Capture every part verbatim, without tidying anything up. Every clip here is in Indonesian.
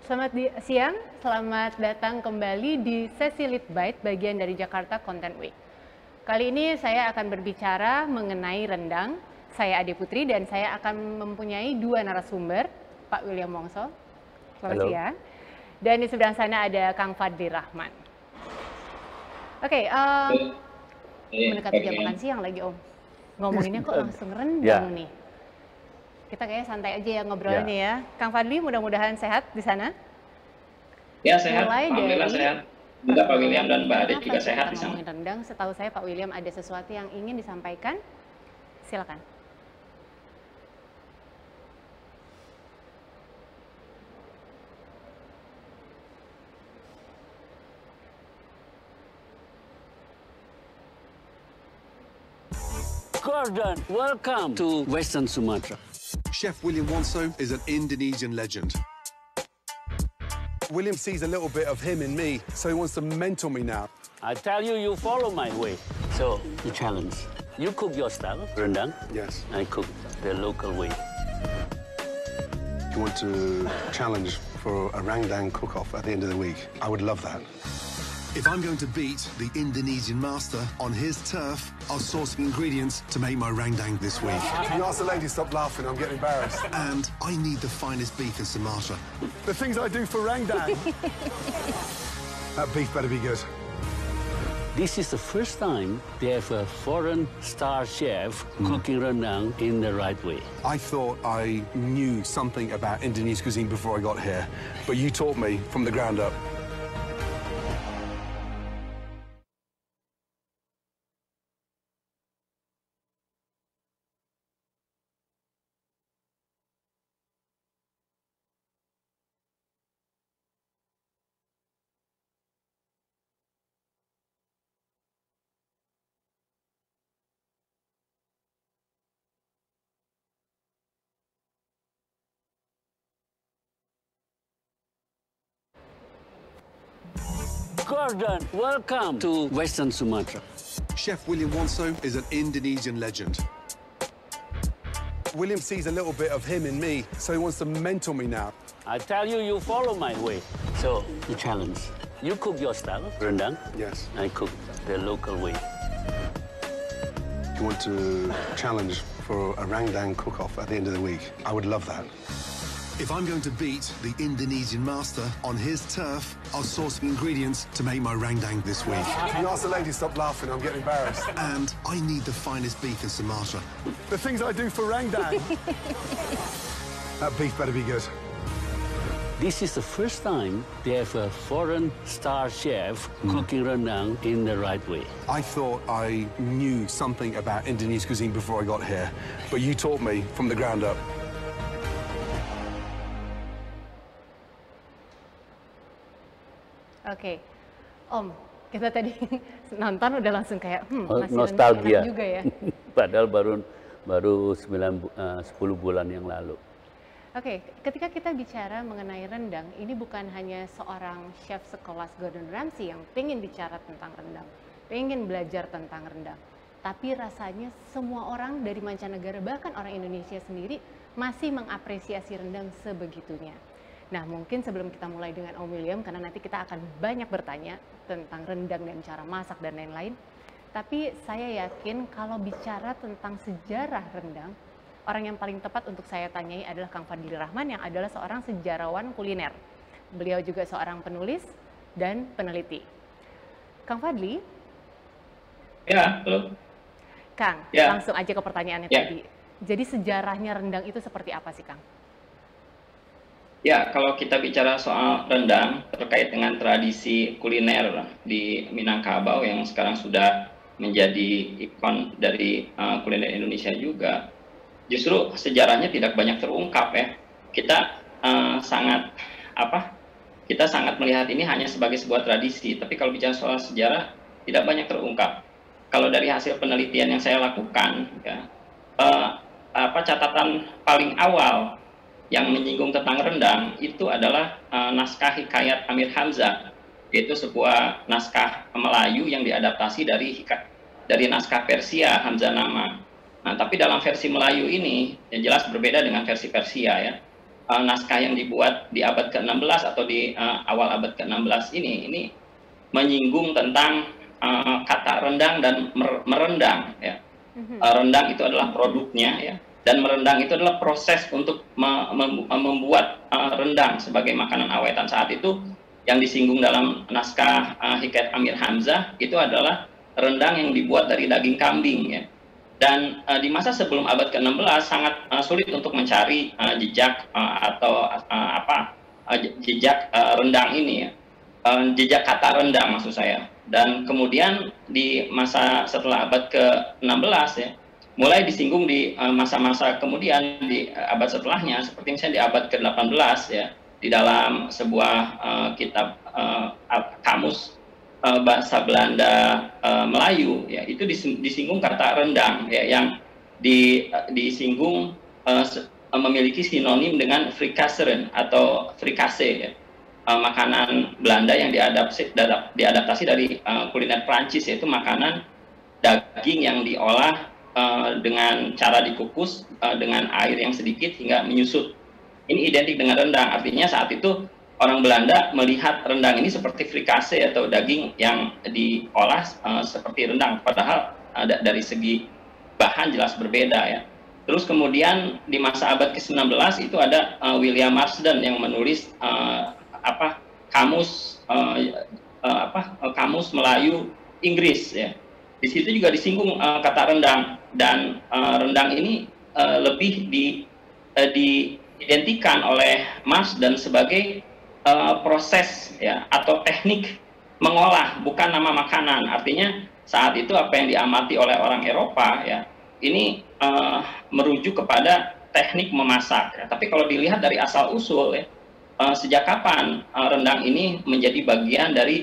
Selamat di, siang, selamat datang kembali di sesi Lead Bite bagian dari Jakarta Content Week. Kali ini saya akan berbicara mengenai rendang. Saya Ade Putri dan saya akan mempunyai dua narasumber, Pak William Wongso, selamat Halo. siang. Dan di sebelah sana ada Kang Fadli Rahman. Oke, okay, um, mendekati jam makan siang lagi Om. Ngomonginnya kok langsung rendang ya. nih. Kita kayaknya santai aja ya ngobrolnya ya. ya. Kang Fadli mudah-mudahan sehat di sana. Ya sehat, Mulai alhamdulillah dari, sehat. Juga Pak William dan Mbak Ade juga sehat di sana. Ngomongin rendang, setahu saya Pak William ada sesuatu yang ingin disampaikan. Silakan. Gordon, welcome to Western Sumatra. Chef William Wongso is an Indonesian legend. William sees a little bit of him in me, so he wants to mentor me now. I tell you, you follow my way. So, the challenge. You cook your style, rendang. Yes. I cook the local way. You want to challenge for a Rangdang cook-off at the end of the week? I would love that. If I'm going to beat the Indonesian master on his turf, I'll source the ingredients to make my Rangdang this week. Can you ask the lady to stop laughing? I'm getting embarrassed. And I need the finest beef in Sumatra. The things I do for Rangdang. That beef better be good. This is the first time they have a foreign star chef mm. cooking rendang in the right way. I thought I knew something about Indonesian cuisine before I got here, but you taught me from the ground up. Gordon, welcome to Western Sumatra. Chef William Wongso is an Indonesian legend. William sees a little bit of him in me, so he wants to mentor me now. I tell you, you follow my way. So, the challenge. You cook your style, rendang. Yes. I cook the local way. You want to challenge for a Rangdang cook-off at the end of the week? I would love that. If I'm going to beat the Indonesian master on his turf, I'll source the ingredients to make my Rangdang this week. Can you ask the lady to stop laughing? I'm getting embarrassed. And I need the finest beef in Sumatra. The things I do for Rangdang. That beef better be good. This is the first time they have a foreign star chef mm. cooking rendang in the right way. I thought I knew something about Indonesian cuisine before I got here, but you taught me from the ground up. Oke, okay. Om, kita tadi nonton udah langsung kayak hmm, masih nostalgia juga ya. Padahal baru baru sembilan, sepuluh bulan yang lalu. Oke, okay. Ketika kita bicara mengenai rendang, ini bukan hanya seorang chef sekelas Gordon Ramsay yang pengen bicara tentang rendang, pengen belajar tentang rendang. Tapi rasanya semua orang dari mancanegara, bahkan orang Indonesia sendiri, masih mengapresiasi rendang sebegitunya. Nah, mungkin sebelum kita mulai dengan Om William, karena nanti kita akan banyak bertanya tentang rendang dan cara masak dan lain-lain. Tapi saya yakin kalau bicara tentang sejarah rendang, orang yang paling tepat untuk saya tanyai adalah Kang Fadli Rahman yang adalah seorang sejarawan kuliner. Beliau juga seorang penulis dan peneliti. Kang Fadli? Ya, halo. Kang, ya. Langsung aja ke pertanyaannya ya. tadi. Jadi sejarahnya rendang itu seperti apa sih, Kang? Ya, kalau kita bicara soal rendang terkait dengan tradisi kuliner di Minangkabau yang sekarang sudah menjadi ikon dari uh, kuliner Indonesia juga, justru sejarahnya tidak banyak terungkap ya. Kita uh, sangat apa? Kita sangat melihat ini hanya sebagai sebuah tradisi, tapi kalau bicara soal sejarah tidak banyak terungkap. Kalau dari hasil penelitian yang saya lakukan, ya, uh, apa catatan paling awal yang menyinggung tentang rendang itu adalah uh, naskah Hikayat Amir Hamzah, yaitu sebuah naskah Melayu yang diadaptasi dari dari naskah Persia Hamzah Nama. Nah, tapi dalam versi Melayu ini yang jelas berbeda dengan versi Persia ya. uh, naskah yang dibuat di abad ke enam belas atau di uh, awal abad ke enam belas ini ini menyinggung tentang uh, kata rendang dan mer merendang ya. Uh, rendang itu adalah produknya ya, dan merendang itu adalah proses untuk me mem membuat uh, rendang sebagai makanan awetan. Saat itu yang disinggung dalam naskah uh, Hikayat Amir Hamzah itu adalah rendang yang dibuat dari daging kambing ya. Dan uh, di masa sebelum abad ke enam belas sangat uh, sulit untuk mencari uh, jejak uh, atau uh, apa uh, jejak uh, rendang ini ya. Uh, jejak kata rendang maksud saya. Dan kemudian di masa setelah abad ke enam belas ya, mulai disinggung di masa-masa uh, kemudian di uh, abad setelahnya, seperti misalnya di abad ke delapan belas ya, di dalam sebuah uh, kitab uh, kamus uh, bahasa Belanda uh, Melayu ya, itu disinggung kata rendang ya, yang di, uh, disinggung uh, memiliki sinonim dengan frikaseren atau frikase ya. Uh, makanan Belanda yang diadaptasi, diadaptasi dari uh, kuliner Prancis, yaitu makanan daging yang diolah uh, dengan cara dikukus uh, dengan air yang sedikit hingga menyusut. Ini identik dengan rendang, artinya saat itu orang Belanda melihat rendang ini seperti frikase atau daging yang diolah uh, seperti rendang, padahal uh, dari segi bahan jelas berbeda ya. Terus kemudian di masa abad ke sembilan belas itu ada uh, William Marsden yang menulis uh, apa kamus uh, uh, apa uh, kamus Melayu Inggris ya. Di situ juga disinggung uh, kata rendang, dan uh, rendang ini uh, lebih di uh, diidentikan oleh Marsden sebagai uh, proses ya atau teknik mengolah, bukan nama makanan. Artinya saat itu apa yang diamati oleh orang Eropa ya, ini uh, merujuk kepada teknik memasak ya. Tapi kalau dilihat dari asal usul ya, Uh, sejak kapan uh, rendang ini menjadi bagian dari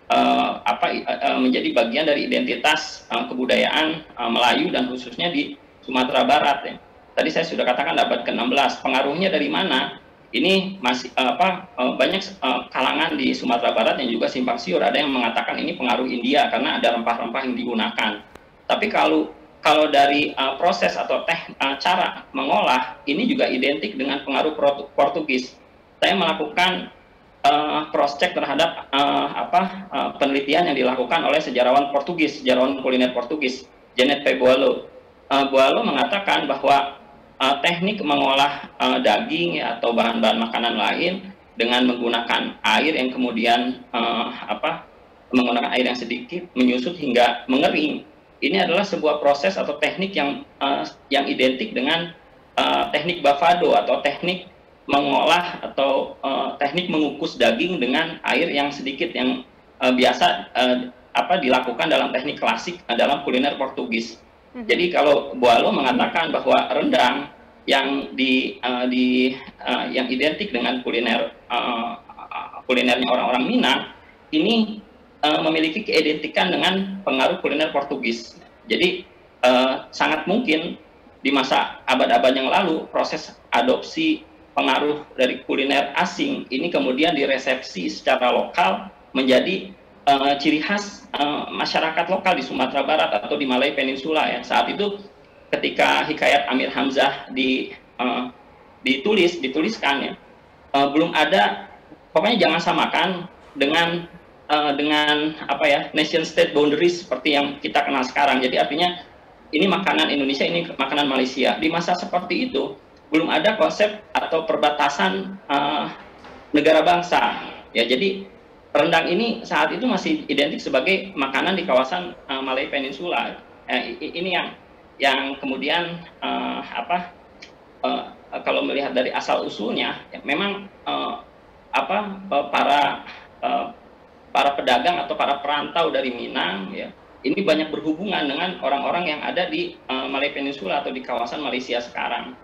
uh, apa uh, menjadi bagian dari identitas uh, kebudayaan uh, Melayu dan khususnya di Sumatera Barat ya. Tadi saya sudah katakan abad ke enam belas. Pengaruhnya dari mana? Ini masih uh, apa uh, banyak uh, kalangan di Sumatera Barat yang juga simpang siur. Ada yang mengatakan ini pengaruh India karena ada rempah-rempah yang digunakan. Tapi kalau kalau dari uh, proses atau teh uh, cara mengolah ini juga identik dengan pengaruh Portugis. Saya melakukan uh, cross check terhadap uh, apa uh, penelitian yang dilakukan oleh sejarawan Portugis, sejarawan kuliner Portugis, Janet P. Boileau. Uh, Boileau mengatakan bahwa uh, teknik mengolah uh, daging ya, atau bahan-bahan makanan lain dengan menggunakan air yang kemudian uh, apa menggunakan air yang sedikit menyusut hingga mengering. Ini adalah sebuah proses atau teknik yang uh, yang identik dengan uh, teknik bavado atau teknik mengolah atau uh, teknik mengukus daging dengan air yang sedikit yang uh, biasa uh, apa dilakukan dalam teknik klasik uh, dalam kuliner Portugis. Mm-hmm. Jadi kalau Boileau mengatakan bahwa rendang yang di uh, di uh, yang identik dengan kuliner uh, kulinernya orang-orang Minang ini uh, memiliki keidentikan dengan pengaruh kuliner Portugis. Jadi uh, sangat mungkin di masa abad-abad yang lalu proses adopsi pengaruh dari kuliner asing ini kemudian diresepsi secara lokal menjadi uh, ciri khas uh, masyarakat lokal di Sumatera Barat atau di Malay Peninsula ya. Saat itu ketika Hikayat Amir Hamzah di, uh, ditulis, dituliskan ya, uh, belum ada, pokoknya jangan samakan dengan uh, dengan apa ya nation state boundaries seperti yang kita kenal sekarang. Jadi artinya ini makanan Indonesia, ini makanan Malaysia. Di masa seperti itu belum ada konsep atau perbatasan uh, negara bangsa ya. Jadi rendang ini saat itu masih identik sebagai makanan di kawasan uh, Malay Peninsula. Eh, ini yang yang kemudian uh, apa uh, kalau melihat dari asal usulnya ya, memang uh, apa uh, para uh, para pedagang atau para perantau dari Minang ya, ini banyak berhubungan dengan orang-orang yang ada di uh, Malay Peninsula atau di kawasan Malaysia sekarang.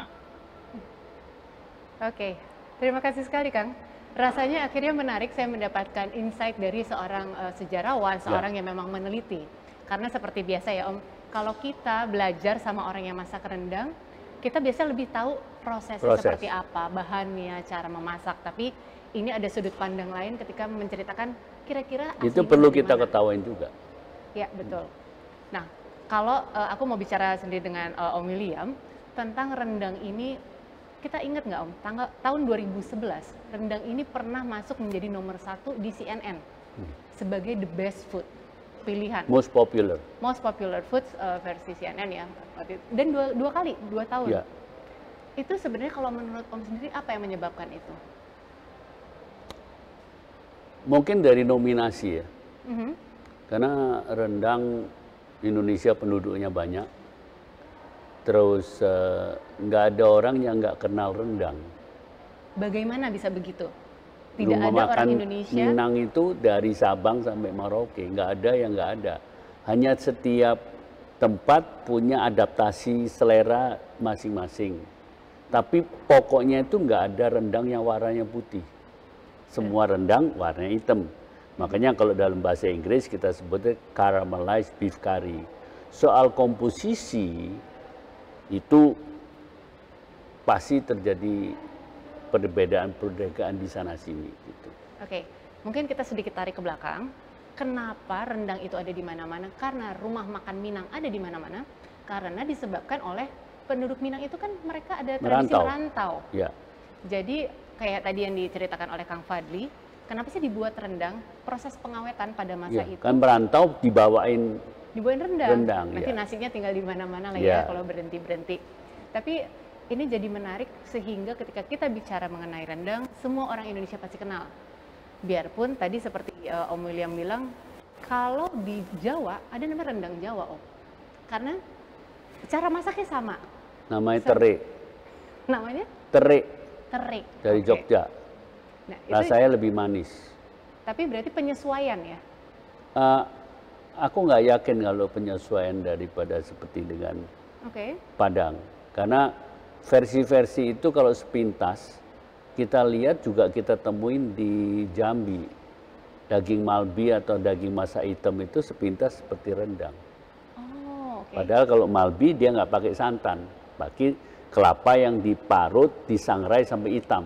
Oke, terima kasih sekali Kang. Rasanya akhirnya menarik saya mendapatkan insight dari seorang uh, sejarawan, seorang ya. yang memang meneliti. Karena seperti biasa ya Om, kalau kita belajar sama orang yang masak rendang, kita biasa lebih tahu prosesnya Proses. seperti apa, bahannya, cara memasak. Tapi ini ada sudut pandang lain ketika menceritakan kira-kira itu perlu kita mana. ketahuin juga. Ya betul. Nah, kalau uh, aku mau bicara sendiri dengan uh, Om William tentang rendang ini, kita ingat nggak Om, tanggal tahun dua ribu sebelas rendang ini pernah masuk menjadi nomor satu di C N N hmm. sebagai the best food pilihan. Most popular. Most popular foods uh, versi C N N ya. Dan dua, dua kali, dua tahun. Ya. Itu sebenarnya kalau menurut Om sendiri apa yang menyebabkan itu? Mungkin dari nominasi ya. Mm-hmm. Karena rendang Indonesia penduduknya banyak. Terus nggak uh, ada orang yang nggak kenal rendang. Bagaimana bisa begitu? Tidak ada orang Indonesia. Minang itu dari Sabang sampai Merauke, nggak ada yang nggak ada. Hanya setiap tempat punya adaptasi selera masing-masing. Tapi pokoknya itu nggak ada rendang yang warnanya putih. Semua rendang warnanya hitam. Makanya kalau dalam bahasa Inggris kita sebutnya caramelized beef curry. Soal komposisi itu pasti terjadi perbedaan-perbedaan di sana sini. Gitu. Oke, mungkin kita sedikit tarik ke belakang. Kenapa rendang itu ada di mana-mana? Karena rumah makan Minang ada di mana-mana. Karena disebabkan oleh penduduk Minang itu kan mereka ada tradisi merantau. merantau. Ya. Jadi kayak tadi yang diceritakan oleh Kang Fadli, kenapa sih dibuat rendang? Proses pengawetan pada masa ya, itu. Kan merantau dibawain dibuatin rendang, rendang nanti ya. Nasinya tinggal di mana-mana lah ya, ya kalau berhenti-berhenti. Tapi ini jadi menarik sehingga ketika kita bicara mengenai rendang, semua orang Indonesia pasti kenal. Biarpun tadi seperti uh, Om William bilang, kalau di Jawa ada namanya rendang Jawa Om, karena cara masaknya sama. Namanya terik. Namanya? Terik. Terik. Dari okay. Jogja. Nah, itu, rasanya lebih manis. Tapi berarti penyesuaian ya? Uh, Aku nggak yakin kalau penyesuaian daripada seperti dengan okay. Padang. Karena versi-versi itu kalau sepintas, kita lihat juga kita temuin di Jambi. Daging malbi atau daging masak hitam itu sepintas seperti rendang. Oh, okay. Padahal kalau malbi dia nggak pakai santan. Pakai kelapa yang diparut, disangrai sampai hitam.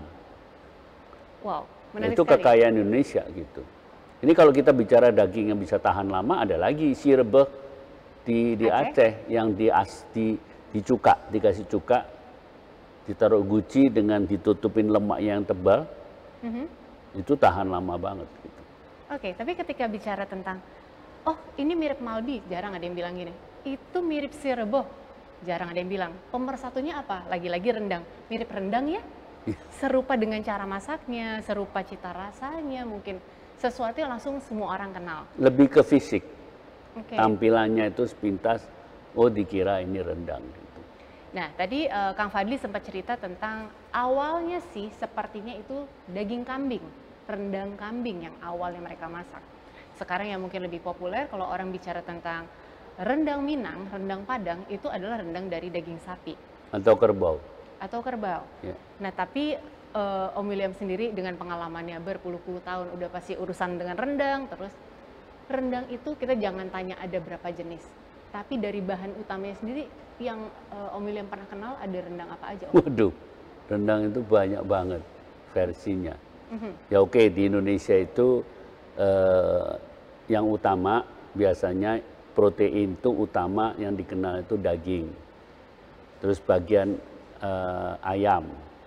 Wow, menarik itu sekali. Kekayaan Indonesia gitu. Ini kalau kita bicara daging yang bisa tahan lama, ada lagi si rebeh di, di Aceh, Aceh yang di, as, di, dicuka, dikasih cuka, ditaruh guci dengan ditutupin lemaknya yang tebal, mm-hmm. itu tahan lama banget. Gitu. Oke, okay, tapi ketika bicara tentang, oh ini mirip malbi, jarang ada yang bilang gini. Itu mirip si rebeh, jarang ada yang bilang. Pemersatunya apa? Lagi-lagi rendang, mirip rendang ya? Serupa dengan cara masaknya, serupa cita rasanya mungkin. Sesuatu yang langsung semua orang kenal. Lebih ke fisik. Okay. Tampilannya itu sepintas, oh dikira ini rendang. Gitu. Nah, tadi uh, Kang Fadli sempat cerita tentang awalnya sih sepertinya itu daging kambing, rendang kambing yang awalnya mereka masak. Sekarang yang mungkin lebih populer kalau orang bicara tentang rendang Minang, rendang Padang, itu adalah rendang dari daging sapi. Atau kerbau. Atau kerbau. Yeah. Nah, tapi Uh, Om William sendiri dengan pengalamannya berpuluh-puluh tahun udah pasti urusan dengan rendang, terus rendang itu kita jangan tanya ada berapa jenis, tapi dari bahan utamanya sendiri yang uh, Om William pernah kenal ada rendang apa aja Om? Waduh, rendang itu banyak banget versinya. Mm-hmm. Ya oke okay, di Indonesia itu uh, yang utama biasanya protein itu utama yang dikenal itu daging, terus bagian uh, ayam.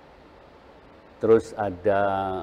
Terus ada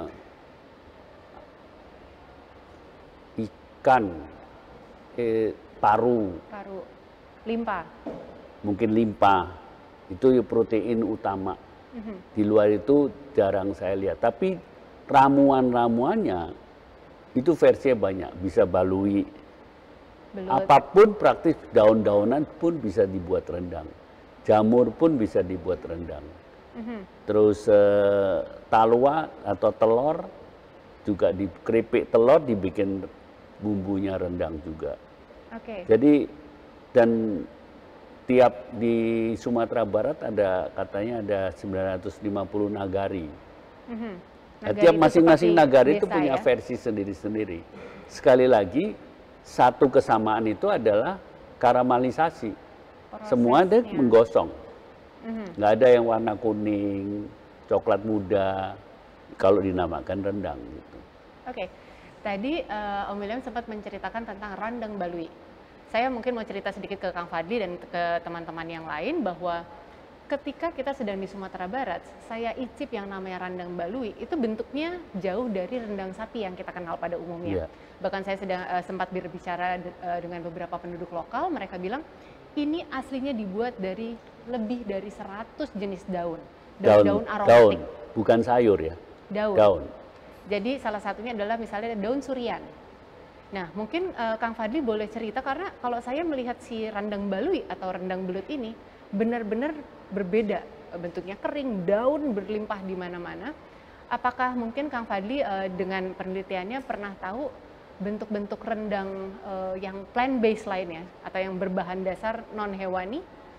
ikan, eh, paru, paru, limpa, mungkin limpa, itu protein utama. Mm-hmm. Di luar itu jarang saya lihat. Tapi ramuan-ramuannya itu versinya banyak, bisa balui, Belut. Apapun praktis daun-daunan pun bisa dibuat rendang, jamur pun bisa dibuat rendang. Mm-hmm. Terus uh, talua atau telur juga di keripik telur dibikin bumbunya rendang juga. Oke. Okay. Jadi dan tiap di Sumatera Barat ada katanya ada sembilan ratus lima puluh nagari. Mm-hmm. Nah, tiap masing-masing nagari itu punya ya? versi sendiri-sendiri. Sekali lagi satu kesamaan itu adalah karamelisasi. Prosesnya. Semua ada menggosong. Mm-hmm. Nggak ada yang warna kuning, coklat muda, kalau dinamakan rendang. Gitu. Oke, okay. Tadi uh, Om William sempat menceritakan tentang rendang balui. Saya mungkin mau cerita sedikit ke Kang Fadli dan ke teman-teman yang lain bahwa ketika kita sedang di Sumatera Barat, saya icip yang namanya rendang balui, itu bentuknya jauh dari rendang sapi yang kita kenal pada umumnya. Yeah. Bahkan saya sedang uh, sempat berbicara de, uh, dengan beberapa penduduk lokal, mereka bilang ini aslinya dibuat dari lebih dari seratus jenis daun. Daun-daun aromatik. Daun, bukan sayur ya? Daun. Daun. Jadi salah satunya adalah misalnya daun surian. Nah, mungkin uh, Kang Fadli boleh cerita, karena kalau saya melihat si rendang balui atau rendang belut ini benar-benar berbeda, bentuknya kering, daun berlimpah di mana-mana. Apakah mungkin Kang Fadli uh, dengan penelitiannya pernah tahu bentuk-bentuk rendang uh, yang plant-based lainnya atau yang berbahan dasar non-hewani?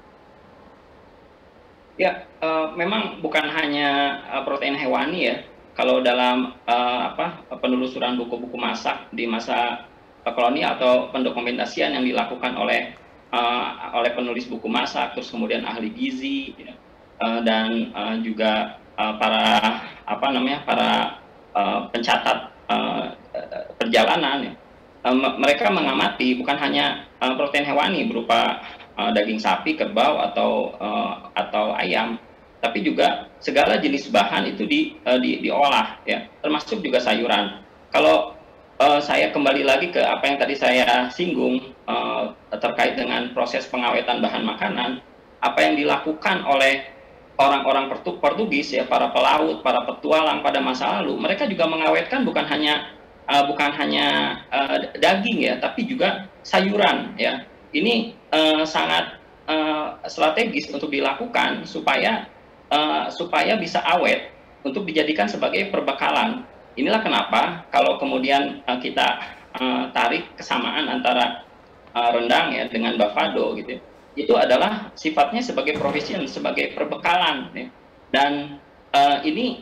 Ya, uh, memang bukan hanya uh, protein hewani ya. Kalau dalam uh, apa penelusuran buku-buku masak di masa uh, kolonial atau pendokumentasian yang dilakukan oleh uh, oleh penulis buku masak, terus kemudian ahli gizi ya, uh, dan uh, juga uh, para apa namanya para uh, pencatat uh, perjalanan, ya. uh, mereka mengamati bukan hanya uh, protein hewani berupa uh, daging sapi, kerbau atau uh, atau ayam, tapi juga segala jenis bahan itu di, uh, di, diolah, ya, termasuk juga sayuran. Kalau uh, saya kembali lagi ke apa yang tadi saya singgung uh, terkait dengan proses pengawetan bahan makanan, apa yang dilakukan oleh orang-orang Portugis, ya, para pelaut, para petualang pada masa lalu, mereka juga mengawetkan bukan hanya uh, bukan hanya uh, daging ya, tapi juga sayuran, ya. Ini uh, sangat uh, strategis untuk dilakukan supaya Uh, supaya bisa awet untuk dijadikan sebagai perbekalan. Inilah kenapa kalau kemudian uh, kita uh, tarik kesamaan antara uh, rendang ya dengan bavado gitu, itu adalah sifatnya sebagai provision, sebagai perbekalan, ya. Dan uh, ini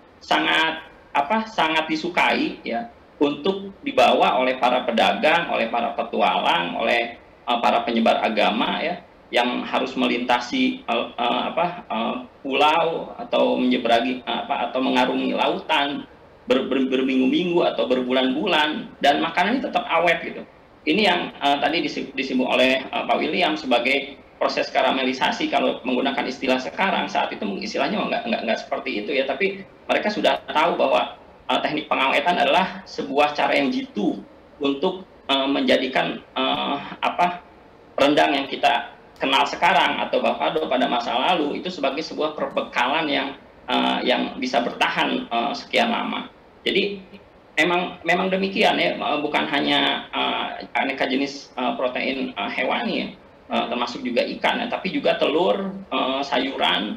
sangat apa sangat disukai ya untuk dibawa oleh para pedagang, oleh para petualang, oleh uh, para penyebar agama ya, yang harus melintasi uh, uh, apa uh, pulau atau menyeberangi uh, apa atau mengarungi lautan ber, ber, berminggu-minggu atau berbulan-bulan, dan makanannya tetap awet gitu. Ini yang uh, tadi disebut oleh uh, Pak William sebagai proses karamelisasi. Kalau menggunakan istilah sekarang, saat itu istilahnya nggak nggak nggak seperti itu ya, tapi mereka sudah tahu bahwa uh, teknik pengawetan adalah sebuah cara yang jitu untuk uh, menjadikan uh, apa rendang yang kita kenal sekarang atau bavado pada masa lalu itu sebagai sebuah perbekalan yang uh, yang bisa bertahan uh, sekian lama. Jadi memang memang demikian ya, bukan hanya uh, aneka jenis uh, protein uh, hewani ya, uh, termasuk juga ikan ya, tapi juga telur, uh, sayuran,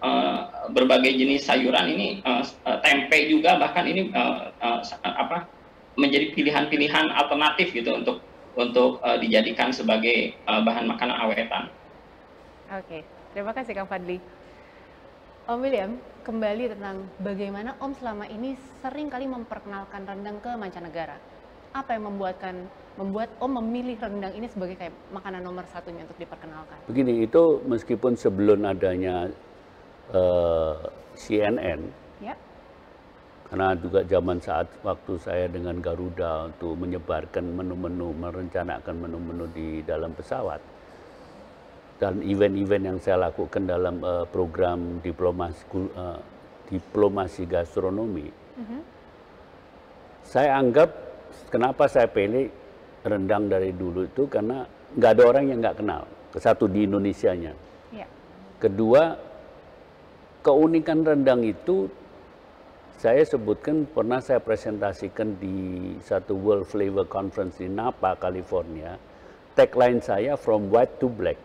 uh, berbagai jenis sayuran ini, uh, tempe juga, bahkan ini uh, uh, apa menjadi pilihan-pilihan alternatif gitu untuk untuk uh, dijadikan sebagai uh, bahan makanan awetan. Oke, terima kasih Kang Fadli. Om William, kembali tentang bagaimana Om selama ini sering kali memperkenalkan rendang ke mancanegara. Apa yang membuatkan membuat Om memilih rendang ini sebagai kayak makanan nomor satunya untuk diperkenalkan? Begini, itu meskipun sebelum adanya uh, C N N, ya. Karena juga zaman saat waktu saya dengan Garuda untuk menyebarkan menu-menu, merencanakan menu-menu di dalam pesawat, dan event-event yang saya lakukan dalam uh, program diplomasi, uh, diplomasi gastronomi, mm-hmm. saya anggap kenapa saya pilih rendang dari dulu itu karena nggak ada orang yang nggak kenal. Satu, di Indonesianya. Yeah. Kedua, keunikan rendang itu saya sebutkan, pernah saya presentasikan di satu World Flavor Conference di Napa, California. Tagline saya, from white to black.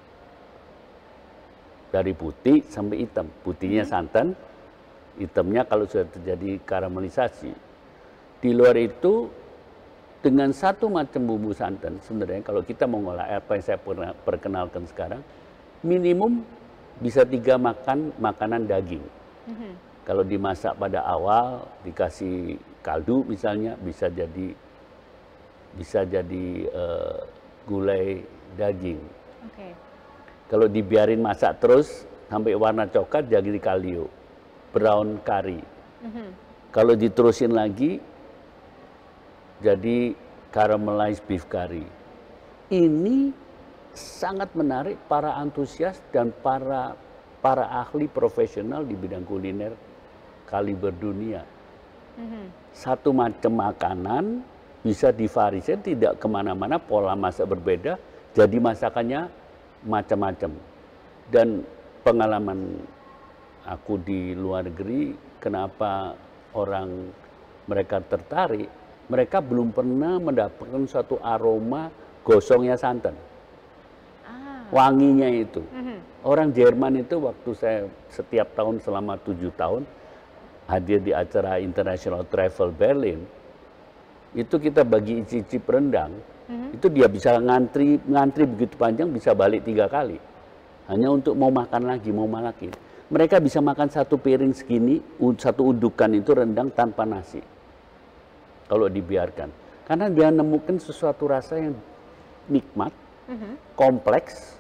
Dari putih sampai hitam. Putihnya santan, hitamnya kalau sudah terjadi karamelisasi. Di luar itu, dengan satu macam bumbu santan, sebenarnya kalau kita mengolah apa yang saya pernah perkenalkan sekarang, minimum bisa tiga makan makanan daging. Mm-hmm. Kalau dimasak pada awal, dikasih kaldu misalnya, bisa jadi bisa jadi uh, gulai daging. Okay. Kalau dibiarin masak terus sampai warna coklat, jadi kalio, brown curry. Mm-hmm. Kalau diterusin lagi, jadi caramelized beef curry. Ini sangat menarik para antusias dan para para ahli profesional di bidang kuliner kaliber dunia. Mm-hmm. Satu macam makanan bisa divariekan, tidak kemana-mana, pola masak berbeda, jadi masakannya macam-macam. Dan pengalaman aku di luar negeri, kenapa orang mereka tertarik, mereka belum pernah mendapatkan suatu aroma gosongnya santan. Ah. Wanginya itu. Mm-hmm. Orang Jerman itu waktu saya setiap tahun selama tujuh tahun hadir di acara International Travel Berlin, itu kita bagi icip-icip rendang, mm-hmm. itu dia bisa ngantri, ngantri begitu panjang, bisa balik tiga kali. Hanya untuk mau makan lagi, mau makan lagi. Mereka bisa makan satu piring segini, satu udukan itu rendang tanpa nasi. Kalau dibiarkan. Karena dia nemukan sesuatu rasa yang nikmat, mm-hmm. kompleks,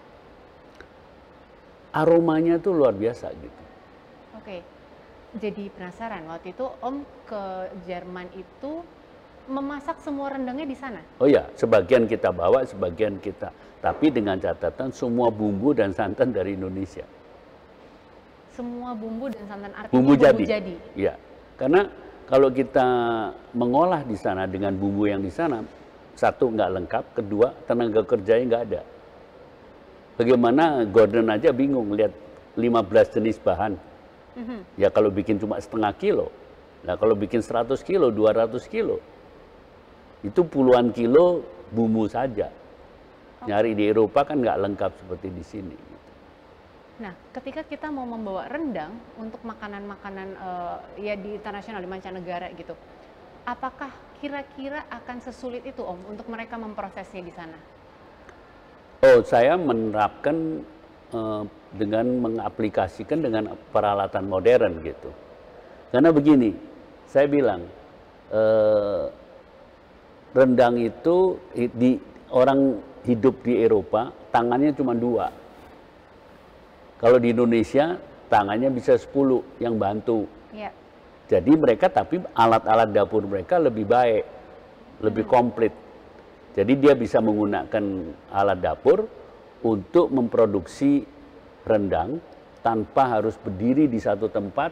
aromanya tuh luar biasa gitu. Oke, jadi penasaran, waktu itu Om ke Jerman itu memasak semua rendangnya di sana? Oh ya, sebagian kita bawa, sebagian kita. Tapi dengan catatan semua bumbu dan santan dari Indonesia. Semua bumbu dan santan, artinya bumbu, bumbu jadi. jadi? Iya, karena kalau kita mengolah di sana dengan bumbu yang di sana, satu nggak lengkap, kedua tenaga kerjanya nggak ada. Bagaimana Gordon aja bingung lihat lima belas jenis bahan. Mm-hmm. Ya kalau bikin cuma setengah kilo, nah kalau bikin seratus kilo, dua ratus kilo, itu puluhan kilo bumbu saja. Okay. Nyari di Eropa kan nggak lengkap seperti di sini. Nah, ketika kita mau membawa rendang untuk makanan-makanan uh, ya di internasional, di mancanegara gitu, apakah kira-kira akan sesulit itu Om untuk mereka memprosesnya di sana? Oh, saya menerapkan uh, dengan mengaplikasikan dengan peralatan modern gitu. Karena begini, saya bilang uh, rendang itu di orang hidup di Eropa tangannya cuma dua. Kalau di Indonesia tangannya bisa sepuluh yang bantu. Ya. Jadi mereka tapi alat-alat dapur mereka lebih baik, lebih hmm. komplit. Jadi dia bisa menggunakan alat dapur untuk memproduksi rendang tanpa harus berdiri di satu tempat.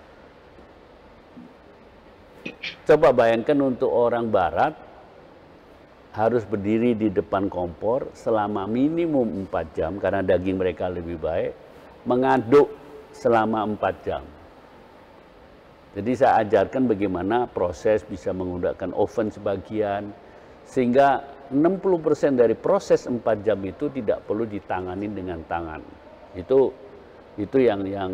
Coba bayangkan untuk orang barat harus berdiri di depan kompor selama minimum empat jam karena daging mereka lebih baik, mengaduk selama empat jam. Jadi saya ajarkan bagaimana proses bisa menggunakan oven sebagian, sehingga enam puluh persen dari proses empat jam itu tidak perlu ditangani dengan tangan. Itu itu yang yang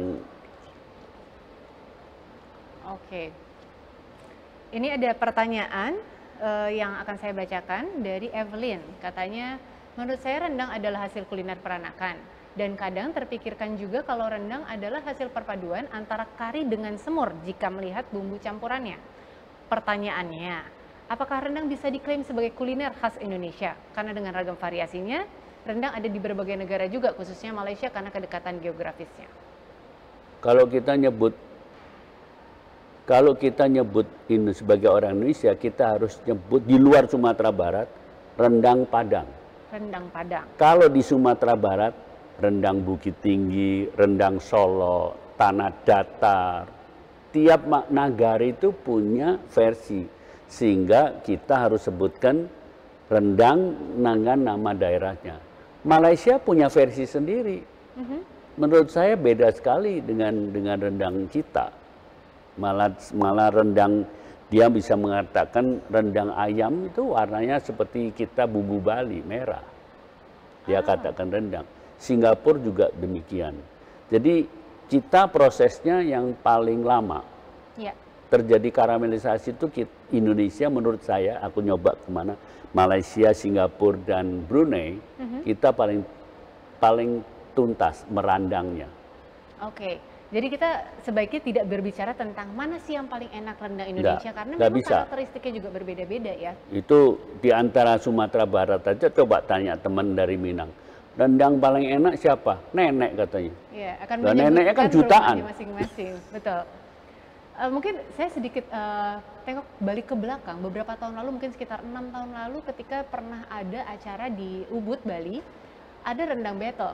Oke. Ini ada pertanyaan uh, yang akan saya bacakan dari Evelyn. Katanya, menurut saya rendang adalah hasil kuliner peranakan. Dan kadang terpikirkan juga kalau rendang adalah hasil perpaduan antara kari dengan semur jika melihat bumbu campurannya. Pertanyaannya, apakah rendang bisa diklaim sebagai kuliner khas Indonesia? Karena dengan ragam variasinya, rendang ada di berbagai negara juga, khususnya Malaysia karena kedekatan geografisnya. Kalau kita nyebut, kalau kita nyebut ini sebagai orang Indonesia, kita harus nyebut di luar Sumatera Barat, rendang Padang. Rendang Padang. Kalau di Sumatera Barat, rendang Bukit Tinggi, rendang Solo, tanah datar. Tiap negara itu punya versi, sehingga kita harus sebutkan rendang dengan nama daerahnya. Malaysia punya versi sendiri. Mm-hmm. Menurut saya beda sekali dengan dengan rendang kita. Malah malah rendang dia bisa mengatakan rendang ayam itu warnanya seperti kita bumbu Bali merah. Dia ah. katakan rendang. Singapura juga demikian. Jadi kita prosesnya yang paling lama. Ya. Terjadi karamelisasi itu kita, Indonesia menurut saya, aku nyoba kemana, Malaysia, Singapura, dan Brunei, mm-hmm. kita paling paling tuntas merandangnya. Oke, jadi kita sebaiknya tidak berbicara tentang mana sih yang paling enak rendang Indonesia, nggak, karena nggak memang bisa. Karakteristiknya juga berbeda-beda ya. Itu di antara Sumatera Barat aja, coba tanya teman dari Minang. Rendang paling enak siapa? Nenek katanya. Iya, akan dan neneknya kan jutaan. Masing-masing, betul. Uh, mungkin saya sedikit uh, tengok balik ke belakang, beberapa tahun lalu, mungkin sekitar enam tahun lalu ketika pernah ada acara di Ubud, Bali, ada rendang battle.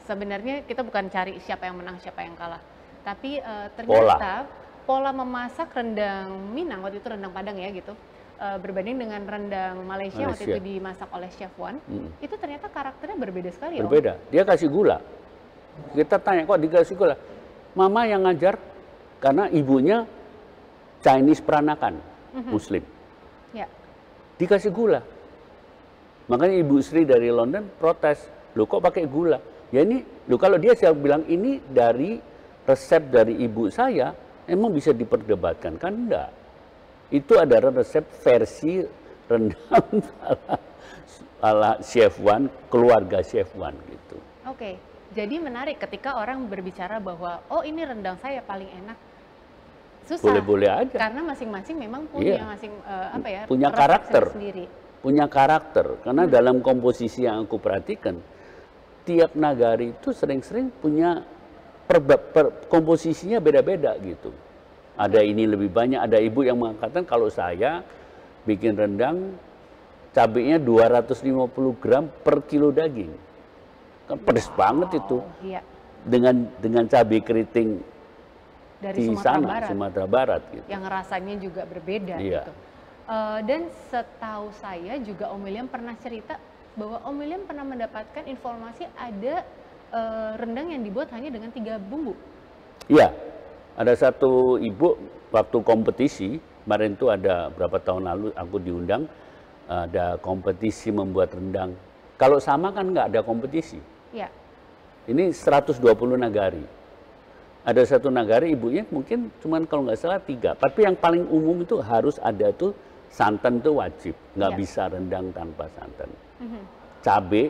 sebenarnya kita bukan cari siapa yang menang, siapa yang kalah. Tapi uh, ternyata pola. pola memasak rendang Minang, waktu itu rendang Padang ya gitu, uh, berbanding dengan rendang Malaysia, Malaysia waktu itu dimasak oleh Chef Wan, hmm. itu ternyata karakternya berbeda sekali. Berbeda, Om. Dia kasih gula. Kita tanya, kok dikasih gula? Mama yang ngajar, karena ibunya Chinese peranakan, mm-hmm. Muslim. Ya. Dikasih gula. Makanya Ibu Sri dari London protes, loh kok pakai gula? Ya ini, loh kalau dia saya bilang ini dari resep dari ibu saya, emang bisa diperdebatkan? Kan enggak. Itu adalah resep versi rendang ala, ala Chef Wan, keluarga Chef Wan gitu. Oke, jadi menarik ketika orang berbicara bahwa, oh ini rendang saya paling enak. Susah. Boleh-boleh aja. Karena masing-masing memang punya iya. masing uh, apa ya? Punya karakter sendiri. Punya karakter. Karena hmm. dalam komposisi yang aku perhatikan, tiap nagari itu sering-sering punya per, per, komposisinya beda-beda gitu. Ada ini lebih banyak. Ada ibu yang mengatakan kalau saya bikin rendang cabenya dua ratus lima puluh gram per kilo daging. Kan pedes wow. banget itu. Iya. Dengan dengan cabai keriting dari di Sumatera sana, Barat, Sumatera Barat gitu. Yang rasanya juga berbeda iya. gitu. Uh, dan setahu saya juga Om William pernah cerita bahwa Om William pernah mendapatkan informasi ada uh, rendang yang dibuat hanya dengan tiga bumbu. Iya, ada satu ibu waktu kompetisi, kemarin itu ada berapa tahun lalu aku diundang, ada kompetisi membuat rendang. Kalau sama kan nggak ada kompetisi. Iya. Ini seratus dua puluh nagari. Ada satu nagari ibunya mungkin cuman kalau nggak salah tiga. Tapi yang paling umum itu harus ada tuh santan tuh wajib. Nggak ya. Bisa rendang tanpa santan. Mm-hmm. Cabai,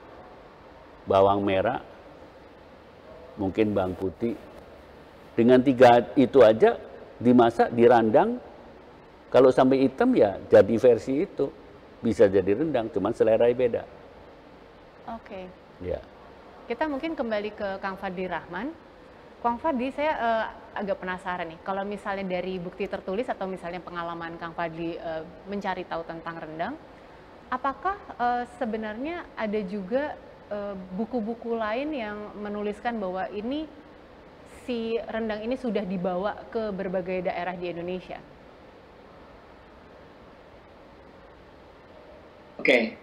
bawang merah, mungkin bawang putih. Dengan tiga itu aja dimasak, dirandang. Kalau sampai hitam ya jadi versi itu. Bisa jadi rendang, cuman selera beda. Oke. Okay. Ya. Kita mungkin kembali ke Kang Fadli Rahman. Kang Fadli, saya uh, agak penasaran nih, kalau misalnya dari bukti tertulis atau misalnya pengalaman Kang Fadli uh, mencari tahu tentang rendang, apakah uh, sebenarnya ada juga buku-buku uh, lain yang menuliskan bahwa ini si rendang ini sudah dibawa ke berbagai daerah di Indonesia? Oke,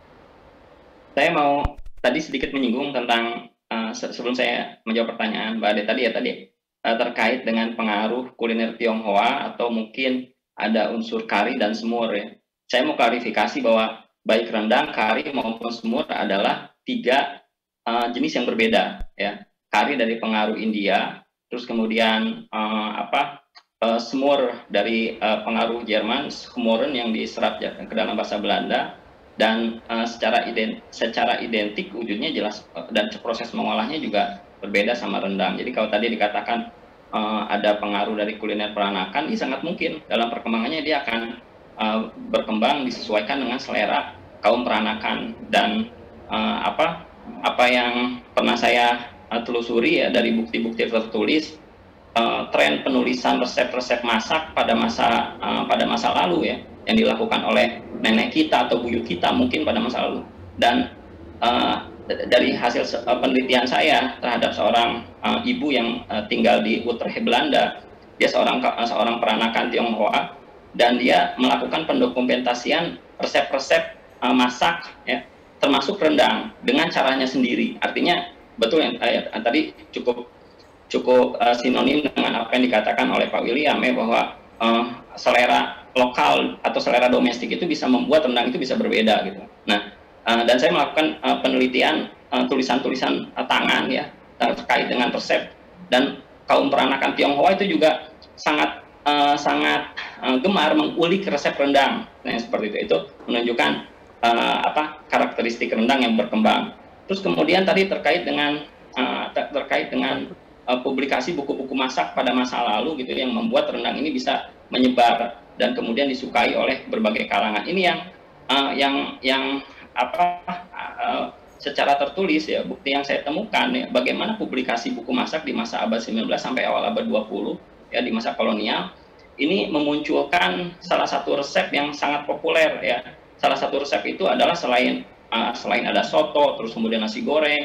saya mau tadi sedikit menyinggung tentang Uh, sebelum saya menjawab pertanyaan Mbak Ade tadi ya tadi uh, terkait dengan pengaruh kuliner Tionghoa atau mungkin ada unsur kari dan semur ya. Saya mau klarifikasi bahwa baik rendang, kari maupun semur adalah tiga uh, jenis yang berbeda ya. Kari dari pengaruh India, terus kemudian uh, apa uh, semur dari uh, pengaruh Jerman, Smoren yang diserap ke dalam bahasa Belanda. Dan uh, secara ident secara identik wujudnya jelas uh, dan proses mengolahnya juga berbeda sama rendang. Jadi kalau tadi dikatakan uh, ada pengaruh dari kuliner peranakan, ini sangat mungkin dalam perkembangannya dia akan uh, berkembang disesuaikan dengan selera kaum peranakan. Dan uh, apa apa yang pernah saya uh, telusuri ya dari bukti-bukti tertulis, uh, tren penulisan resep-resep masak pada masa uh, pada masa lalu ya, yang dilakukan oleh nenek kita atau buyut kita mungkin pada masa lalu. Dan uh, dari hasil uh, penelitian saya terhadap seorang uh, ibu yang uh, tinggal di Utrecht, Belanda, dia seorang uh, seorang peranakan Tionghoa, dan dia melakukan pendokumentasian resep-resep uh, masak ya, termasuk rendang dengan caranya sendiri. Artinya betul yang uh, tadi cukup cukup uh, sinonim dengan apa yang dikatakan oleh Pak William ya, bahwa uh, selera lokal atau selera domestik itu bisa membuat rendang itu bisa berbeda gitu. Nah, uh, dan saya melakukan uh, penelitian tulisan-tulisan uh, uh, tangan ya terkait dengan resep, dan kaum peranakan Tionghoa itu juga sangat uh, sangat uh, gemar mengulik resep rendang. Nah, seperti itu itu menunjukkan uh, apa karakteristik rendang yang berkembang. Terus kemudian tadi terkait dengan uh, ter terkait dengan uh, publikasi buku-buku masak pada masa lalu gitu yang membuat rendang ini bisa menyebar dan kemudian disukai oleh berbagai kalangan. Ini yang uh, yang yang apa uh, secara tertulis ya, bukti yang saya temukan ya, bagaimana publikasi buku masak di masa abad sembilan belas sampai awal abad dua puluh ya, di masa kolonial ini memunculkan salah satu resep yang sangat populer ya. Salah satu resep itu adalah selain uh, selain ada soto, terus kemudian nasi goreng,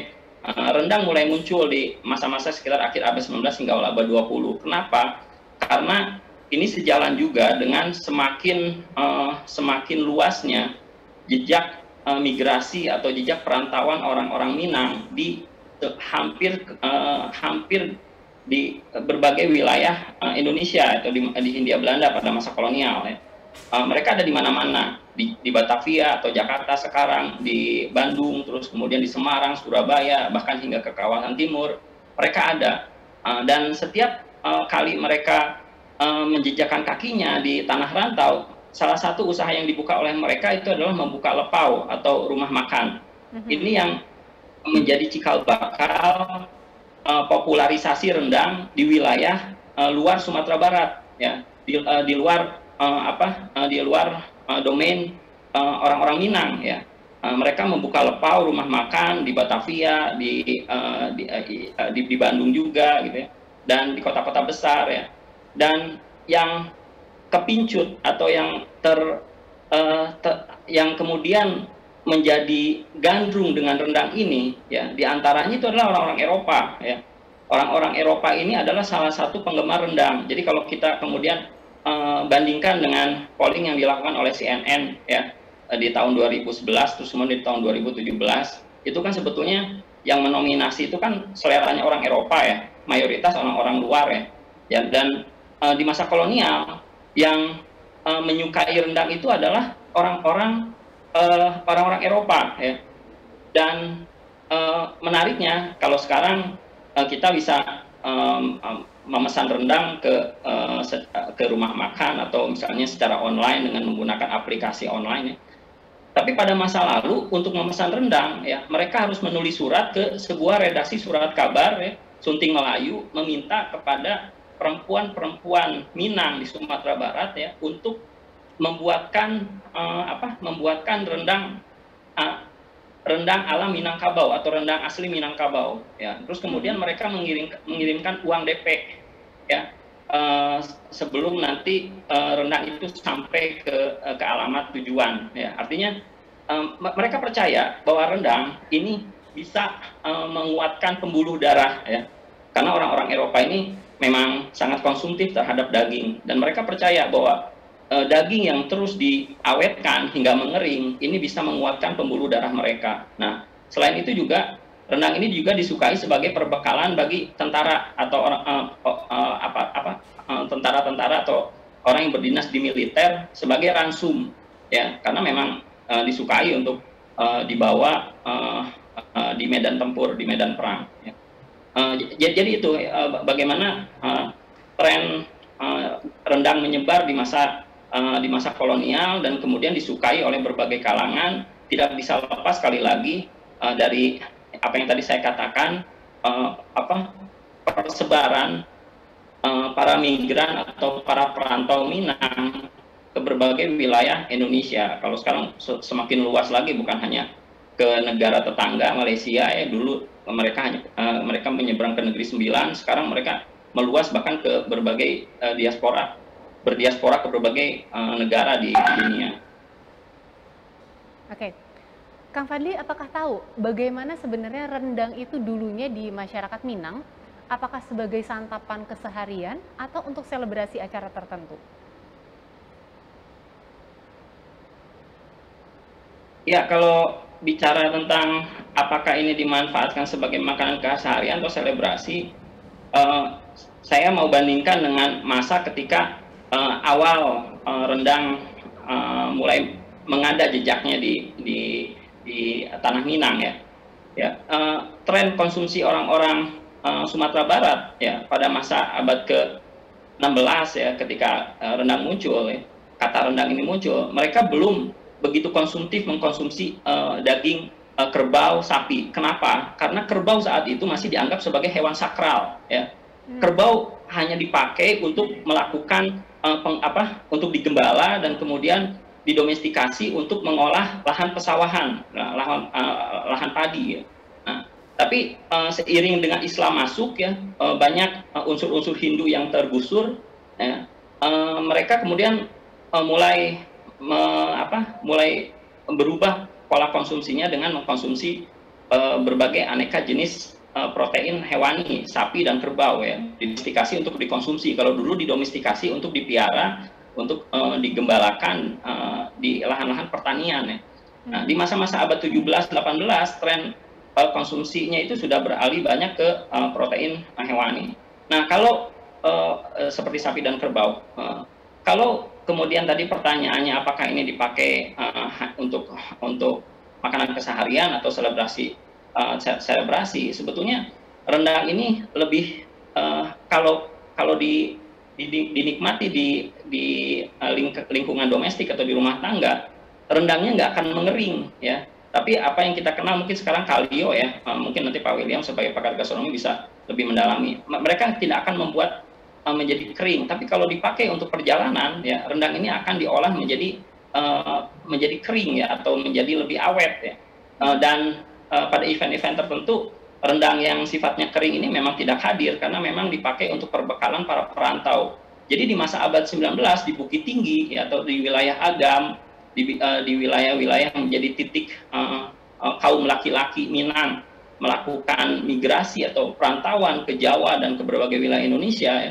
uh, rendang mulai muncul di masa-masa sekitar akhir abad sembilan belas hingga awal abad dua puluh. Kenapa? Karena ini sejalan juga dengan semakin uh, semakin luasnya jejak uh, migrasi atau jejak perantauan orang-orang Minang di uh, hampir uh, hampir di berbagai wilayah uh, Indonesia atau di, di Hindia Belanda pada masa kolonial. Ya. Uh, mereka ada di mana-mana, di, di Batavia atau Jakarta sekarang, di Bandung, terus kemudian di Semarang, Surabaya, bahkan hingga ke kawasan timur, mereka ada. Uh, dan setiap uh, kali mereka uh, menjejakkan kakinya di tanah rantau, salah satu usaha yang dibuka oleh mereka itu adalah membuka lepau atau rumah makan. Mm-hmm. Ini yang menjadi cikal bakal uh, popularisasi rendang di wilayah uh, luar Sumatera Barat, ya, di, uh, di luar Uh, apa uh, di luar uh, domain uh, orang-orang Minang, ya. Uh, mereka membuka lepau rumah makan di Batavia, di uh, di, uh, di di Bandung juga, gitu ya, dan di kota-kota besar, ya. Dan yang kepincut atau yang ter, uh, ter yang kemudian menjadi gandrung dengan rendang ini, ya, diantaranya itu adalah orang-orang Eropa, ya. Orang-orang Eropa ini adalah salah satu penggemar rendang. Jadi kalau kita kemudian Uh, bandingkan dengan polling yang dilakukan oleh C N N, ya, di tahun dua ribu sebelas, terus kemudian di tahun dua ribu tujuh belas, itu kan sebetulnya yang menominasi itu kan seleranya orang Eropa, ya, mayoritas orang-orang luar, ya, ya dan uh, di masa kolonial yang uh, menyukai rendang itu adalah orang-orang uh, orang-orang Eropa, ya. Dan uh, menariknya kalau sekarang uh, kita bisa um, um, memesan rendang ke uh, ke rumah makan atau misalnya secara online dengan menggunakan aplikasi online, ya. Tapi pada masa lalu untuk memesan rendang, ya, mereka harus menulis surat ke sebuah redaksi surat kabar, ya, Sunting Melayu, meminta kepada perempuan-perempuan Minang di Sumatera Barat, ya, untuk membuatkan uh, apa membuatkan rendang uh, rendang ala Minangkabau atau rendang asli Minangkabau, ya. Terus kemudian mereka mengirim, mengirimkan uang D P, ya, uh, sebelum nanti uh, rendang itu sampai ke uh, ke alamat tujuan, ya. Artinya um, mereka percaya bahwa rendang ini bisa uh, menguatkan pembuluh darah, ya. Karena orang-orang Eropa ini memang sangat konsumtif terhadap daging, dan mereka percaya bahwa Uh, daging yang terus diawetkan hingga mengering ini bisa menguatkan pembuluh darah mereka. Nah, selain itu juga rendang ini juga disukai sebagai perbekalan bagi tentara atau orang uh, uh, apa apa uh, tentara-tentara atau orang yang berdinas di militer sebagai ransum, ya, karena memang uh, disukai untuk uh, dibawa uh, uh, di medan tempur, di medan perang, ya. Uh, jadi itu uh, bagaimana uh, tren uh, rendang menyebar di masa Uh, di masa kolonial dan kemudian disukai oleh berbagai kalangan, tidak bisa lepas sekali lagi uh, dari apa yang tadi saya katakan, uh, apa persebaran uh, para migran atau para perantau Minang ke berbagai wilayah Indonesia. Kalau sekarang semakin luas lagi, bukan hanya ke negara tetangga Malaysia, ya, dulu mereka hanya uh, mereka menyeberang ke Negeri Sembilan, sekarang mereka meluas bahkan ke berbagai uh, diaspora berdiaspora ke berbagai uh, negara di dunia. Oke, Kang Fadli, apakah tahu bagaimana sebenarnya rendang itu dulunya di masyarakat Minang? Apakah sebagai santapan keseharian atau untuk selebrasi acara tertentu? Ya, kalau bicara tentang apakah ini dimanfaatkan sebagai makanan keseharian atau selebrasi, uh, saya mau bandingkan dengan masa ketika Uh, awal uh, rendang uh, mulai mengada jejaknya di di di tanah Minang, ya. Ya, uh, tren konsumsi orang-orang uh, Sumatera Barat, ya, pada masa abad ke enam belas, ya, ketika uh, rendang muncul, ya, kata rendang ini muncul, mereka belum begitu konsumtif mengkonsumsi uh, daging uh, kerbau, sapi. Kenapa? Karena kerbau saat itu masih dianggap sebagai hewan sakral, ya. Hmm. Kerbau hanya dipakai untuk melakukan uh, peng, apa untuk digembala dan kemudian didomestikasi untuk mengolah lahan pesawahan, lahan uh, lahan padi, ya. Nah, tapi uh, seiring dengan Islam masuk, ya, uh, banyak unsur-unsur uh, Hindu yang tergusur, ya, uh, mereka kemudian uh, mulai me, apa mulai berubah pola konsumsinya dengan mengkonsumsi uh, berbagai aneka jenis uh, protein hewani, sapi dan kerbau ya, didomestikasi untuk dikonsumsi. Kalau dulu didomestikasi untuk dipiara, untuk uh, digembalakan uh, di lahan-lahan pertanian ya. Nah, di masa-masa abad tujuh belas delapan belas tren uh, konsumsinya itu sudah beralih banyak ke uh, protein uh, hewani. Nah, kalau uh, uh, seperti sapi dan kerbau, uh, kalau kemudian tadi pertanyaannya apakah ini dipakai uh, untuk untuk makanan keseharian atau selebrasi uh, selebrasi, sebetulnya rendang ini lebih uh, kalau kalau di, di, di dinikmati di di uh, ling, lingkungan domestik atau di rumah tangga, rendangnya nggak akan mengering ya. Tapi apa yang kita kenal mungkin sekarang kalio ya, uh, mungkin nanti Pak William sebagai pakar gastronomi bisa lebih mendalami. Mereka tidak akan membuat menjadi kering, tapi kalau dipakai untuk perjalanan ya, rendang ini akan diolah menjadi uh, menjadi kering ya, atau menjadi lebih awet ya. Uh, dan uh, pada event-event tertentu rendang yang sifatnya kering ini memang tidak hadir karena memang dipakai untuk perbekalan para perantau. Jadi di masa abad sembilan belas di Bukit Tinggi ya, atau di wilayah Agam, di uh, di wilayah-wilayah yang menjadi titik uh, uh, kaum laki-laki Minang melakukan migrasi atau perantauan ke Jawa dan ke berbagai wilayah Indonesia ya.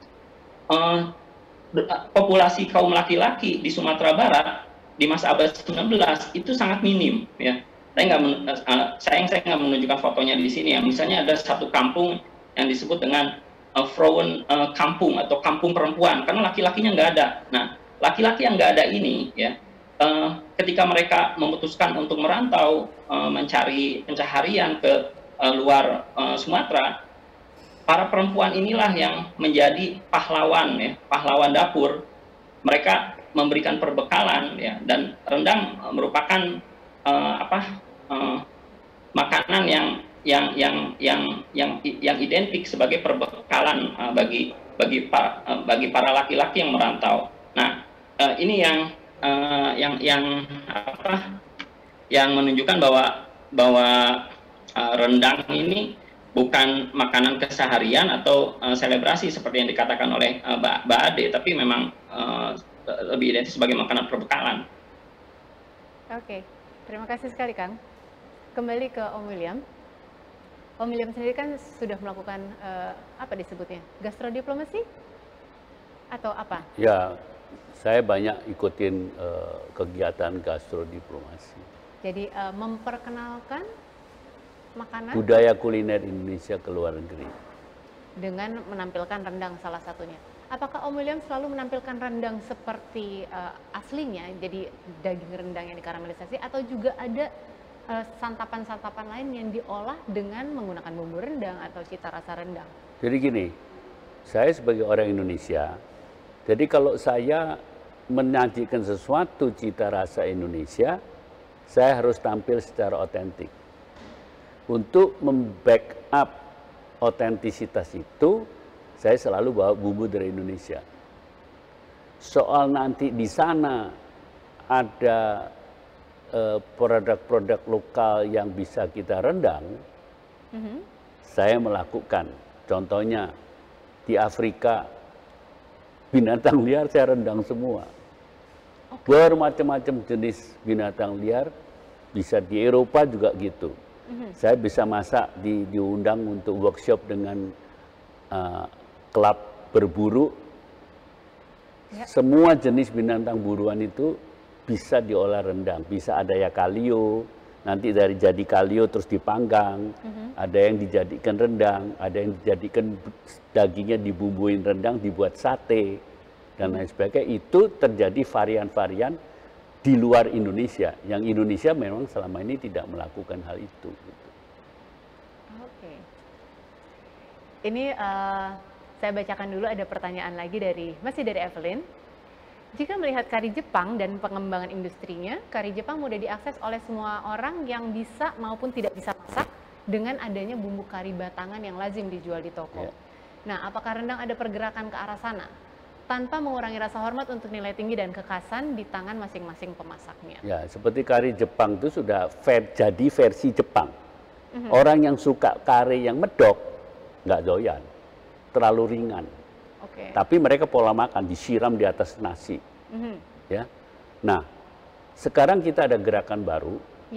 Uh, populasi kaum laki-laki di Sumatera Barat di masa abad sembilan belas itu sangat minim ya. Saya nggak uh, sayang saya nggak menunjukkan fotonya di sini ya. Misalnya ada satu kampung yang disebut dengan uh, Vrouwen uh, kampung atau kampung perempuan karena laki-lakinya nggak ada. Nah, laki-laki yang nggak ada ini ya, uh, ketika mereka memutuskan untuk merantau uh, mencari pencaharian ke uh, luar uh, Sumatera, para perempuan inilah yang menjadi pahlawan ya, pahlawan dapur. Mereka memberikan perbekalan ya, dan rendang merupakan uh, apa uh, makanan yang yang yang yang yang yang identik sebagai perbekalan uh, bagi bagi para uh, bagi para laki-laki yang merantau. Nah, uh, ini yang uh, yang yang apa yang menunjukkan bahwa bahwa uh, rendang ini bukan makanan keseharian atau uh, selebrasi seperti yang dikatakan oleh uh, Mbak Ade, tapi memang uh, lebih identik sebagai makanan perbekalan. Oke, terima kasih sekali Kang. Kembali ke Om William. Om William sendiri kan sudah melakukan uh, apa disebutnya, gastrodiplomasi atau apa? Ya, saya banyak ikutin uh, kegiatan gastrodiplomasi. Jadi uh, memperkenalkan makanan budaya kuliner Indonesia ke luar negeri dengan menampilkan rendang salah satunya. Apakah Om William selalu menampilkan rendang seperti uh, aslinya, jadi daging rendang yang dikaramelisasi, atau juga ada santapan-santapan uh, lain yang diolah dengan menggunakan bumbu rendang atau cita rasa rendang? Jadi gini, saya sebagai orang Indonesia, jadi kalau saya menyajikan sesuatu cita rasa Indonesia, saya harus tampil secara otentik. Untuk membackup otentisitas itu, saya selalu bawa bumbu dari Indonesia. Soal nanti di sana ada produk-produk eh, lokal yang bisa kita rendang, mm-hmm. saya melakukan. Contohnya di Afrika, binatang liar saya rendang semua. Okay. Bermacam-macam jenis binatang liar, bisa di Eropa juga gitu. Mm-hmm. Saya bisa masak, di, diundang untuk workshop dengan uh, klub berburu. Yep. Semua jenis binatang buruan itu bisa diolah rendang. Bisa ada ya kalio, nanti dari jadi kalio terus dipanggang. Mm-hmm. Ada yang dijadikan rendang, ada yang dijadikan dagingnya dibumbuin rendang, dibuat sate, dan lain sebagainya. Itu terjadi varian-varian di luar Indonesia, yang Indonesia memang selama ini tidak melakukan hal itu. Oke, ini uh, saya bacakan dulu, ada pertanyaan lagi dari masih dari Evelyn. Jika melihat kari Jepang dan pengembangan industrinya, kari Jepang mudah diakses oleh semua orang yang bisa maupun tidak bisa masak dengan adanya bumbu kari batangan yang lazim dijual di toko. Yeah. Nah, apakah rendang ada pergerakan ke arah sana? Tanpa mengurangi rasa hormat untuk nilai tinggi dan kekhasan di tangan masing-masing pemasaknya. Ya, seperti kari Jepang itu sudah ver, jadi versi Jepang. Mm-hmm. Orang yang suka kari yang medok, nggak doyan, terlalu ringan. Okay. Tapi mereka pola makan disiram di atas nasi. Mm-hmm. Ya, nah sekarang kita ada gerakan baru. Yeah.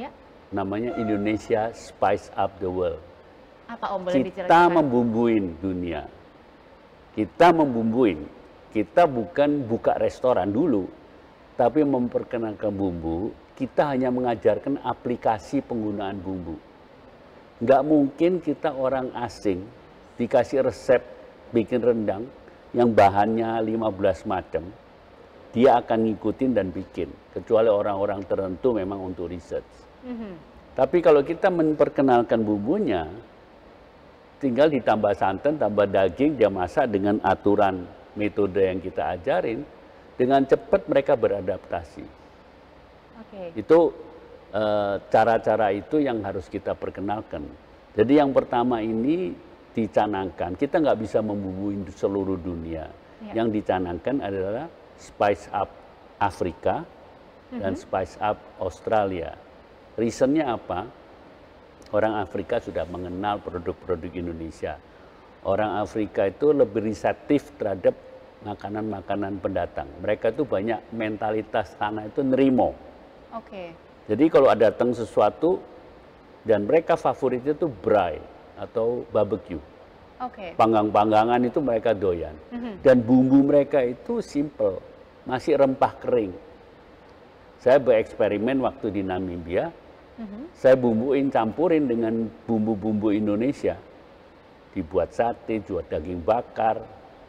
namanya Indonesia Spice Up the World. Apa Om boleh Kita diceritakan? membumbuin dunia. Kita membumbuin. Kita bukan buka restoran dulu, tapi memperkenalkan bumbu. Kita hanya mengajarkan aplikasi penggunaan bumbu. Nggak mungkin kita orang asing dikasih resep bikin rendang yang bahannya lima belas macam, dia akan ngikutin dan bikin. Kecuali orang-orang tertentu memang untuk research. Mm-hmm. Tapi kalau kita memperkenalkan bumbunya, tinggal ditambah santan, tambah daging, dia masak dengan aturan metode yang kita ajarin, dengan cepat mereka beradaptasi. Okay. Itu cara-cara e, itu yang harus kita perkenalkan. Jadi yang pertama ini dicanangkan, kita nggak bisa membumbui seluruh dunia. Ya. Yang dicanangkan adalah Spice Up Afrika mm-hmm. dan Spice Up Australia. Reasonnya apa? Orang Afrika sudah mengenal produk-produk Indonesia. Orang Afrika itu lebih reseptif terhadap makanan-makanan pendatang. Mereka itu banyak mentalitas sana itu nerimo. Oke. Okay. Jadi kalau ada datang sesuatu dan mereka favoritnya itu braai atau barbecue. Oke. Okay. Panggang-panggangan itu mereka doyan. Mm-hmm. Dan bumbu mereka itu simple, masih rempah kering. Saya bereksperimen waktu di Namibia. Mm-hmm. Saya bumbuin, campurin dengan bumbu-bumbu Indonesia. Dibuat sate, buat daging bakar.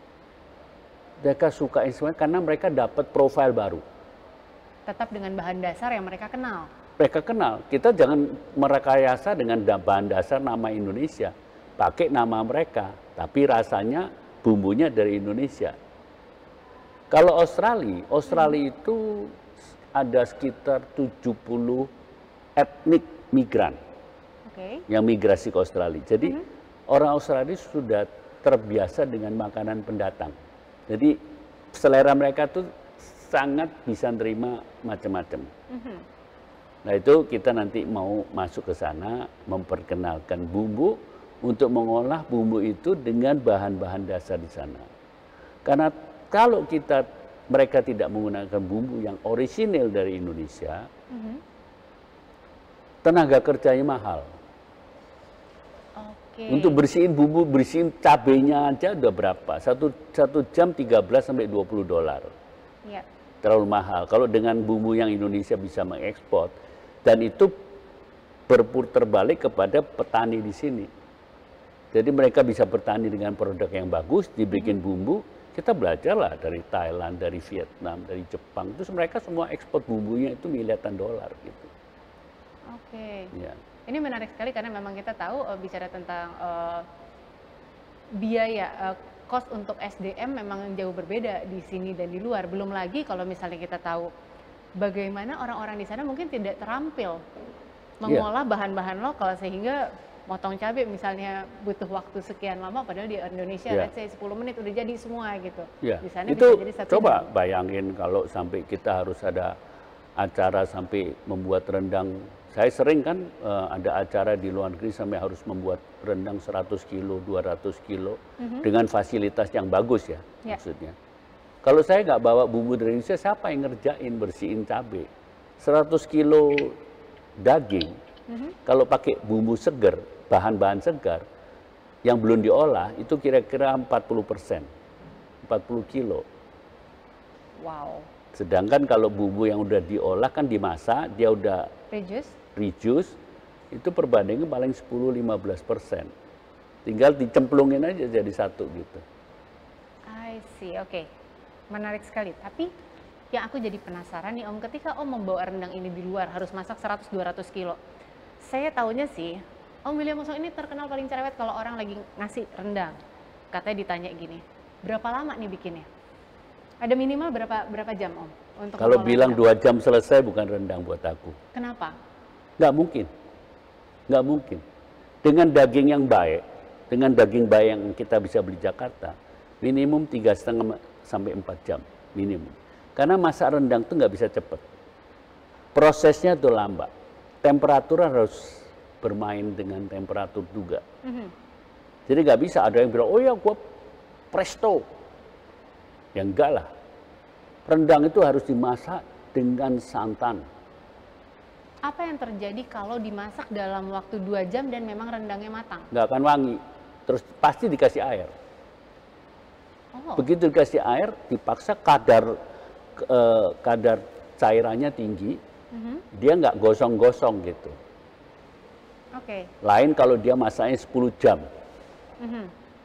Mereka suka semua karena mereka dapat profil baru. Tetap dengan bahan dasar yang mereka kenal. Mereka kenal. Kita jangan merekayasa dengan bahan dasar nama Indonesia. Pakai nama mereka, tapi rasanya bumbunya dari Indonesia. Kalau Australia, Australia hmm. itu ada sekitar tujuh puluh etnik migran okay. yang migrasi ke Australia. Jadi hmm. orang Australia sudah terbiasa dengan makanan pendatang. Jadi selera mereka tuh sangat bisa nerima macam-macam. Mm-hmm. Nah itu kita nanti mau masuk ke sana, memperkenalkan bumbu untuk mengolah bumbu itu dengan bahan-bahan dasar di sana. Karena kalau kita mereka tidak menggunakan bumbu yang orisinil dari Indonesia, mm-hmm. tenaga kerjanya mahal. Okay. Untuk bersihin bumbu, bersihin cabenya aja udah berapa? Satu, satu jam tiga belas sampai dua puluh dolar. Yeah. Terlalu mahal. Kalau dengan bumbu yang Indonesia bisa mengekspor, dan itu berputar balik kepada petani di sini. Jadi mereka bisa bertani dengan produk yang bagus, dibikin bumbu. Kita belajarlah dari Thailand, dari Vietnam, dari Jepang. Terus mereka semua ekspor bumbunya itu miliaran dolar gitu. Oke. Okay. Ya. Ini menarik sekali karena memang kita tahu uh, bicara tentang uh, biaya uh, cost untuk S D M memang jauh berbeda di sini dan di luar. Belum lagi kalau misalnya kita tahu bagaimana orang-orang di sana mungkin tidak terampil mengolah yeah. bahan-bahan lokal sehingga motong cabai misalnya butuh waktu sekian lama padahal di Indonesia yeah. let's say sepuluh menit udah jadi semua gitu. Yeah. Di sana itu bisa jadi satu coba jam. Bayangin kalau sampai kita harus ada acara sampai membuat rendang. Saya sering kan uh, ada acara di luar negeri sampai harus membuat rendang seratus kilo, dua ratus kilo mm-hmm. dengan fasilitas yang bagus ya, yeah. maksudnya. Kalau saya nggak bawa bumbu dari Indonesia, siapa yang ngerjain bersihin cabai? seratus kilo daging, mm-hmm. kalau pakai bumbu segar, bahan-bahan segar, yang belum diolah, itu kira-kira empat puluh persen, empat puluh kilo. Wow. Sedangkan kalau bumbu yang udah diolah kan dimasak, dia udah reduce, reduce itu perbandingan paling sepuluh sampai lima belas persen. Tinggal dicemplungin aja jadi satu gitu. I see, oke. Okay. Menarik sekali. Tapi yang aku jadi penasaran nih Om, ketika Om membawa rendang ini di luar harus masak seratus sampai dua ratus kilo. Saya taunya sih, Om William Wongso ini terkenal paling cerewet kalau orang lagi ngasih rendang. Katanya ditanya gini, berapa lama nih bikinnya? Ada minimal berapa berapa jam Om? Untuk kalau bilang dua jam selesai bukan rendang buat aku. Kenapa? Nggak mungkin. Nggak mungkin. Dengan daging yang baik, dengan daging baik yang kita bisa beli Jakarta, minimum tiga setengah sampai empat jam minimum. Karena masak rendang itu nggak bisa cepat. Prosesnya itu lambat. Temperatur harus bermain dengan temperatur juga. Mm-hmm. Jadi nggak bisa ada yang bilang, oh ya gua presto. Ya enggak lah. Rendang itu harus dimasak dengan santan. Apa yang terjadi kalau dimasak dalam waktu dua jam dan memang rendangnya matang? Nggak akan wangi. Terus pasti dikasih air. Oh. Begitu dikasih air, dipaksa kadar eh, kadar cairannya tinggi, Mm-hmm. dia nggak gosong-gosong gitu. Oke. Okay. Lain kalau dia masaknya sepuluh jam. Mm-hmm.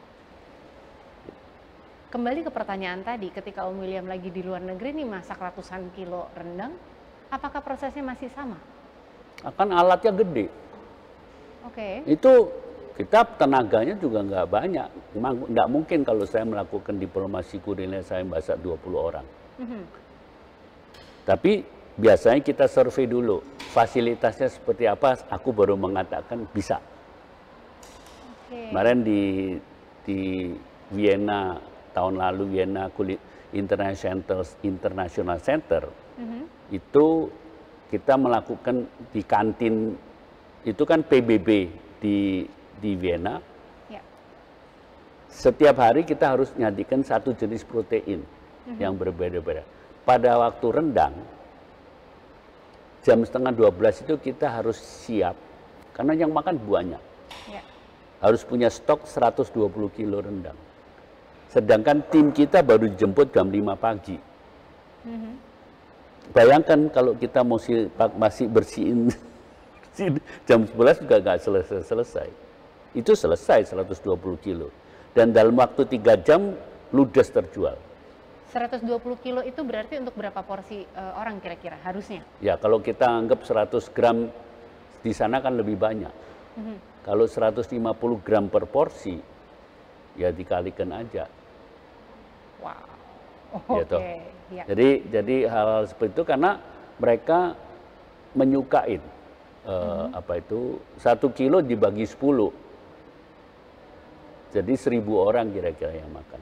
Kembali ke pertanyaan tadi, ketika Om William lagi di luar negeri nih masak ratusan kilo rendang, apakah prosesnya masih sama? Akan alatnya gede. Oke. Okay. Itu kita tenaganya juga nggak banyak. Memang nggak mungkin kalau saya melakukan diplomasi kuliner saya masak dua puluh orang. Mm-hmm. Tapi biasanya kita survei dulu, fasilitasnya seperti apa, aku baru mengatakan bisa. Okay. Kemarin di, di Vienna, tahun lalu Vienna International, International Center, mm-hmm. itu kita melakukan di kantin, itu kan P B B di, di Vienna. Yeah. Setiap hari kita harus nyajikan satu jenis protein mm-hmm. yang berbeda-beda. Pada waktu rendang, jam setengah dua belas itu kita harus siap, karena yang makan banyak. Yeah. Harus punya stok seratus dua puluh kilo rendang. Sedangkan tim kita baru dijemput jam lima pagi. Mm-hmm. Bayangkan kalau kita masih, masih bersihin jam sebelas juga nggak selesai-selesai. Itu selesai seratus dua puluh kilo. Dan dalam waktu tiga jam ludes terjual. seratus dua puluh kilo itu berarti untuk berapa porsi uh, orang kira-kira harusnya? Ya kalau kita anggap seratus gram di sana kan lebih banyak. Mm-hmm. Kalau seratus lima puluh gram per porsi, ya dikalikan aja. Wow. Oke. Okay. Ya. Jadi jadi hal-hal seperti itu karena mereka menyukain uh, mm-hmm. apa itu satu kilo dibagi sepuluh. Jadi seribu orang kira-kira yang makan.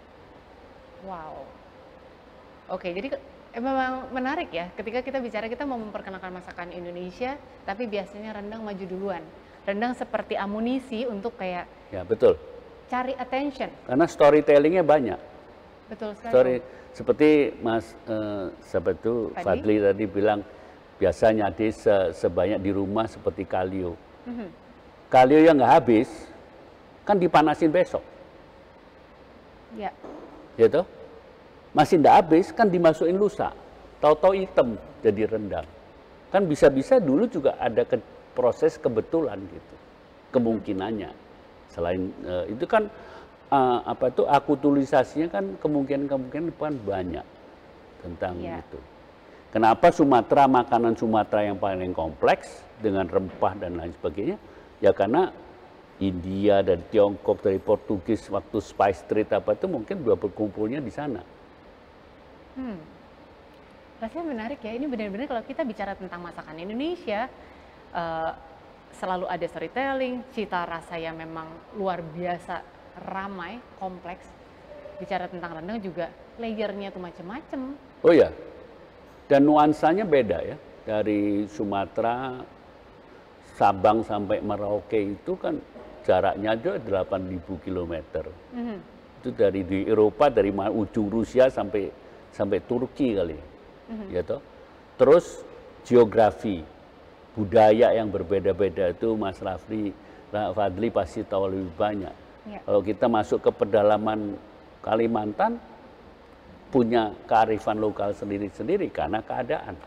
Wow. Oke, jadi eh, memang menarik ya ketika kita bicara kita mau memperkenalkan masakan Indonesia, tapi biasanya rendang maju duluan. Rendang seperti amunisi untuk kayak. Ya betul. Cari attention. Karena storytellingnya banyak. Betul sekali. Story, seperti Mas eh, siapa itu Fadli? Fadli tadi bilang biasanya di se, sebanyak di rumah seperti kalio. Mm-hmm. Kalio yang nggak habis kan dipanasin besok. Ya. Gitu. Masih nggak habis kan dimasukin lusa. Tahu-tahu hitam jadi rendang. Kan bisa-bisa dulu juga ada ke, proses kebetulan gitu. Kemungkinannya. Selain uh, itu kan uh, apa itu akulturasinya kan kemungkinan-kemungkinan depan banyak tentang ya. Itu. Kenapa Sumatera makanan Sumatera yang paling kompleks dengan rempah dan lain sebagainya? Ya karena India dari Tiongkok dari Portugis waktu Spice Trade apa itu mungkin dua berkumpulnya di sana. Hmm. Rasanya menarik ya. Ini benar-benar kalau kita bicara tentang masakan Indonesia. Uh, selalu ada storytelling, cita rasa yang memang luar biasa ramai, kompleks. Bicara tentang rendang juga layernya tuh macam-macam. Oh ya, dan nuansanya beda ya. Dari Sumatera, Sabang sampai Merauke itu kan jaraknya aja delapan ribu kilometer. Mm-hmm. Itu dari di Eropa, dari ujung Rusia sampai sampai Turki kali. Mm-hmm. Ya toh. Terus geografi. Budaya yang berbeda-beda itu Mas Rafli, Fadli pasti tahu lebih banyak. Ya. Kalau kita masuk ke pedalaman Kalimantan, punya kearifan lokal sendiri-sendiri karena keadaan.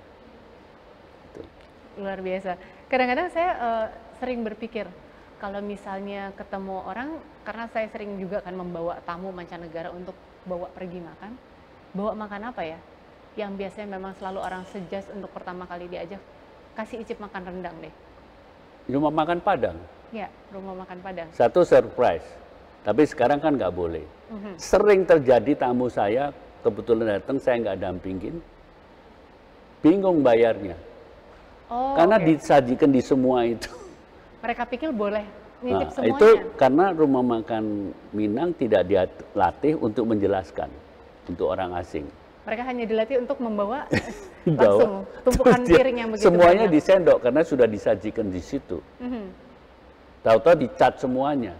Itu. Luar biasa. Kadang-kadang saya uh, sering berpikir, kalau misalnya ketemu orang, karena saya sering juga kan membawa tamu mancanegara untuk bawa pergi makan, bawa makan apa ya? Yang biasanya memang selalu orang suggest untuk pertama kali diajak, kasih icip makan rendang deh. Rumah makan Padang? Ya, rumah makan Padang. Satu surprise, tapi sekarang kan nggak boleh. Mm-hmm. Sering terjadi tamu saya, kebetulan datang, saya nggak dampingin, bingung bayarnya. Oh, karena okay. disajikan di semua itu. Mereka pikir boleh ngicip nah, semuanya. Itu karena rumah makan Minang tidak dilatih untuk menjelaskan, untuk orang asing. Mereka hanya dilatih untuk membawa langsung tumpukan piring yang begitu semuanya banyak. Disendok karena sudah disajikan di situ. Mm-hmm. Tahu-tahu dicat semuanya.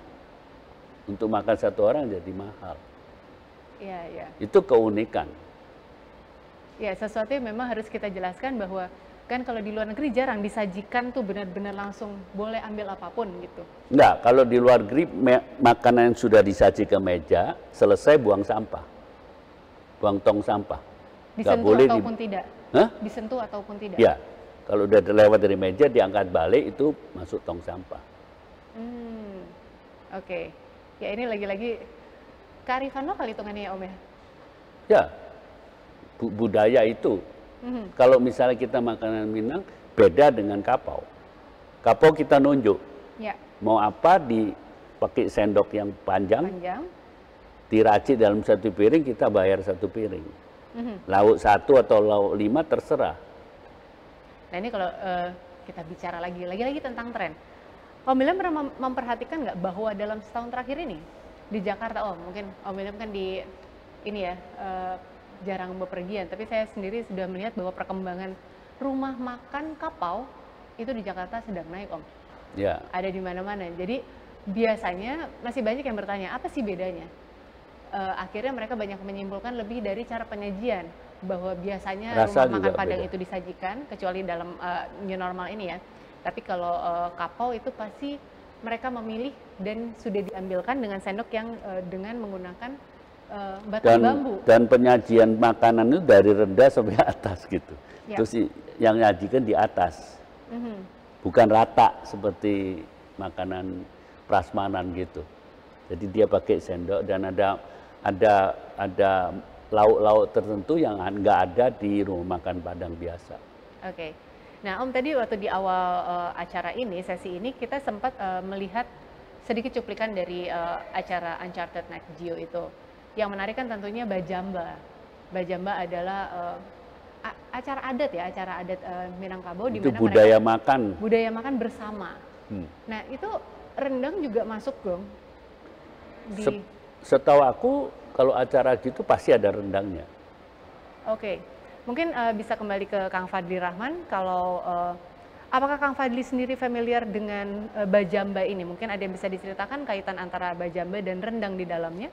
Untuk makan satu orang jadi mahal. Iya, iya. Itu keunikan. Ya, sesuatu yang memang harus kita jelaskan bahwa Kan kalau di luar negeri jarang disajikan tuh benar-benar langsung boleh ambil apapun gitu. Enggak, kalau di luar negeri makanan yang sudah disaji ke meja, selesai buang sampah. Buang tong sampah. Disentuh boleh ataupun di... tidak? Hah? Disentuh ataupun tidak? Ya, kalau udah lewat dari meja diangkat balik itu masuk tong sampah. Hmm, oke. Okay. Ya ini lagi-lagi kearifan lokal hitungannya ya Om ya? Ya, bu budaya itu. Mm-hmm. Kalau misalnya kita makanan Minang beda dengan kapau. Kapau kita nunjuk. Ya. Mau apa dipakai sendok yang panjang, panjang, diracik dalam satu piring kita bayar satu piring. Mm-hmm. Lauk satu atau lauk lima terserah. Nah ini kalau uh, kita bicara lagi, lagi-lagi tentang tren. Om William pernah mem memperhatikan nggak bahwa dalam setahun terakhir ini di Jakarta, Om, mungkin Om William kan di ini ya. Uh, jarang bepergian, tapi saya sendiri sudah melihat bahwa perkembangan rumah makan kapau itu di Jakarta sedang naik, Om. Ya. Ada di mana-mana. Jadi biasanya masih banyak yang bertanya, apa sih bedanya? Uh, akhirnya mereka banyak menyimpulkan lebih dari cara penyajian, bahwa biasanya Rasa rumah makan Padang beda. Itu disajikan, kecuali dalam uh, new normal ini ya. Tapi kalau uh, kapau itu pasti mereka memilih dan sudah diambilkan dengan sendok yang uh, dengan menggunakan Uh, batang dan, bambu. Dan penyajian makanan itu dari rendah sampai atas gitu. Ya. Terus yang nyajikan di atas, mm-hmm. bukan rata seperti makanan prasmanan gitu. Jadi dia pakai sendok dan ada ada ada lauk-lauk tertentu yang nggak ada di rumah makan Padang biasa. Oke. Okay. Nah Om tadi waktu di awal uh, acara ini, sesi ini kita sempat uh, melihat sedikit cuplikan dari uh, acara Uncharted Net Geo itu. Yang menarik kan tentunya Bajamba. Bajamba adalah uh, acara adat ya, acara adat uh, Minangkabau di mana budaya mereka, makan. Budaya makan bersama. Hmm. Nah, itu rendang juga masuk dong. Di... Setahu aku kalau acara gitu pasti ada rendangnya. Oke. Okay. Mungkin uh, bisa kembali ke Kang Fadli Rahman, kalau uh, apakah Kang Fadli sendiri familiar dengan uh, Bajamba ini? Mungkin ada yang bisa diceritakan kaitan antara Bajamba dan rendang di dalamnya?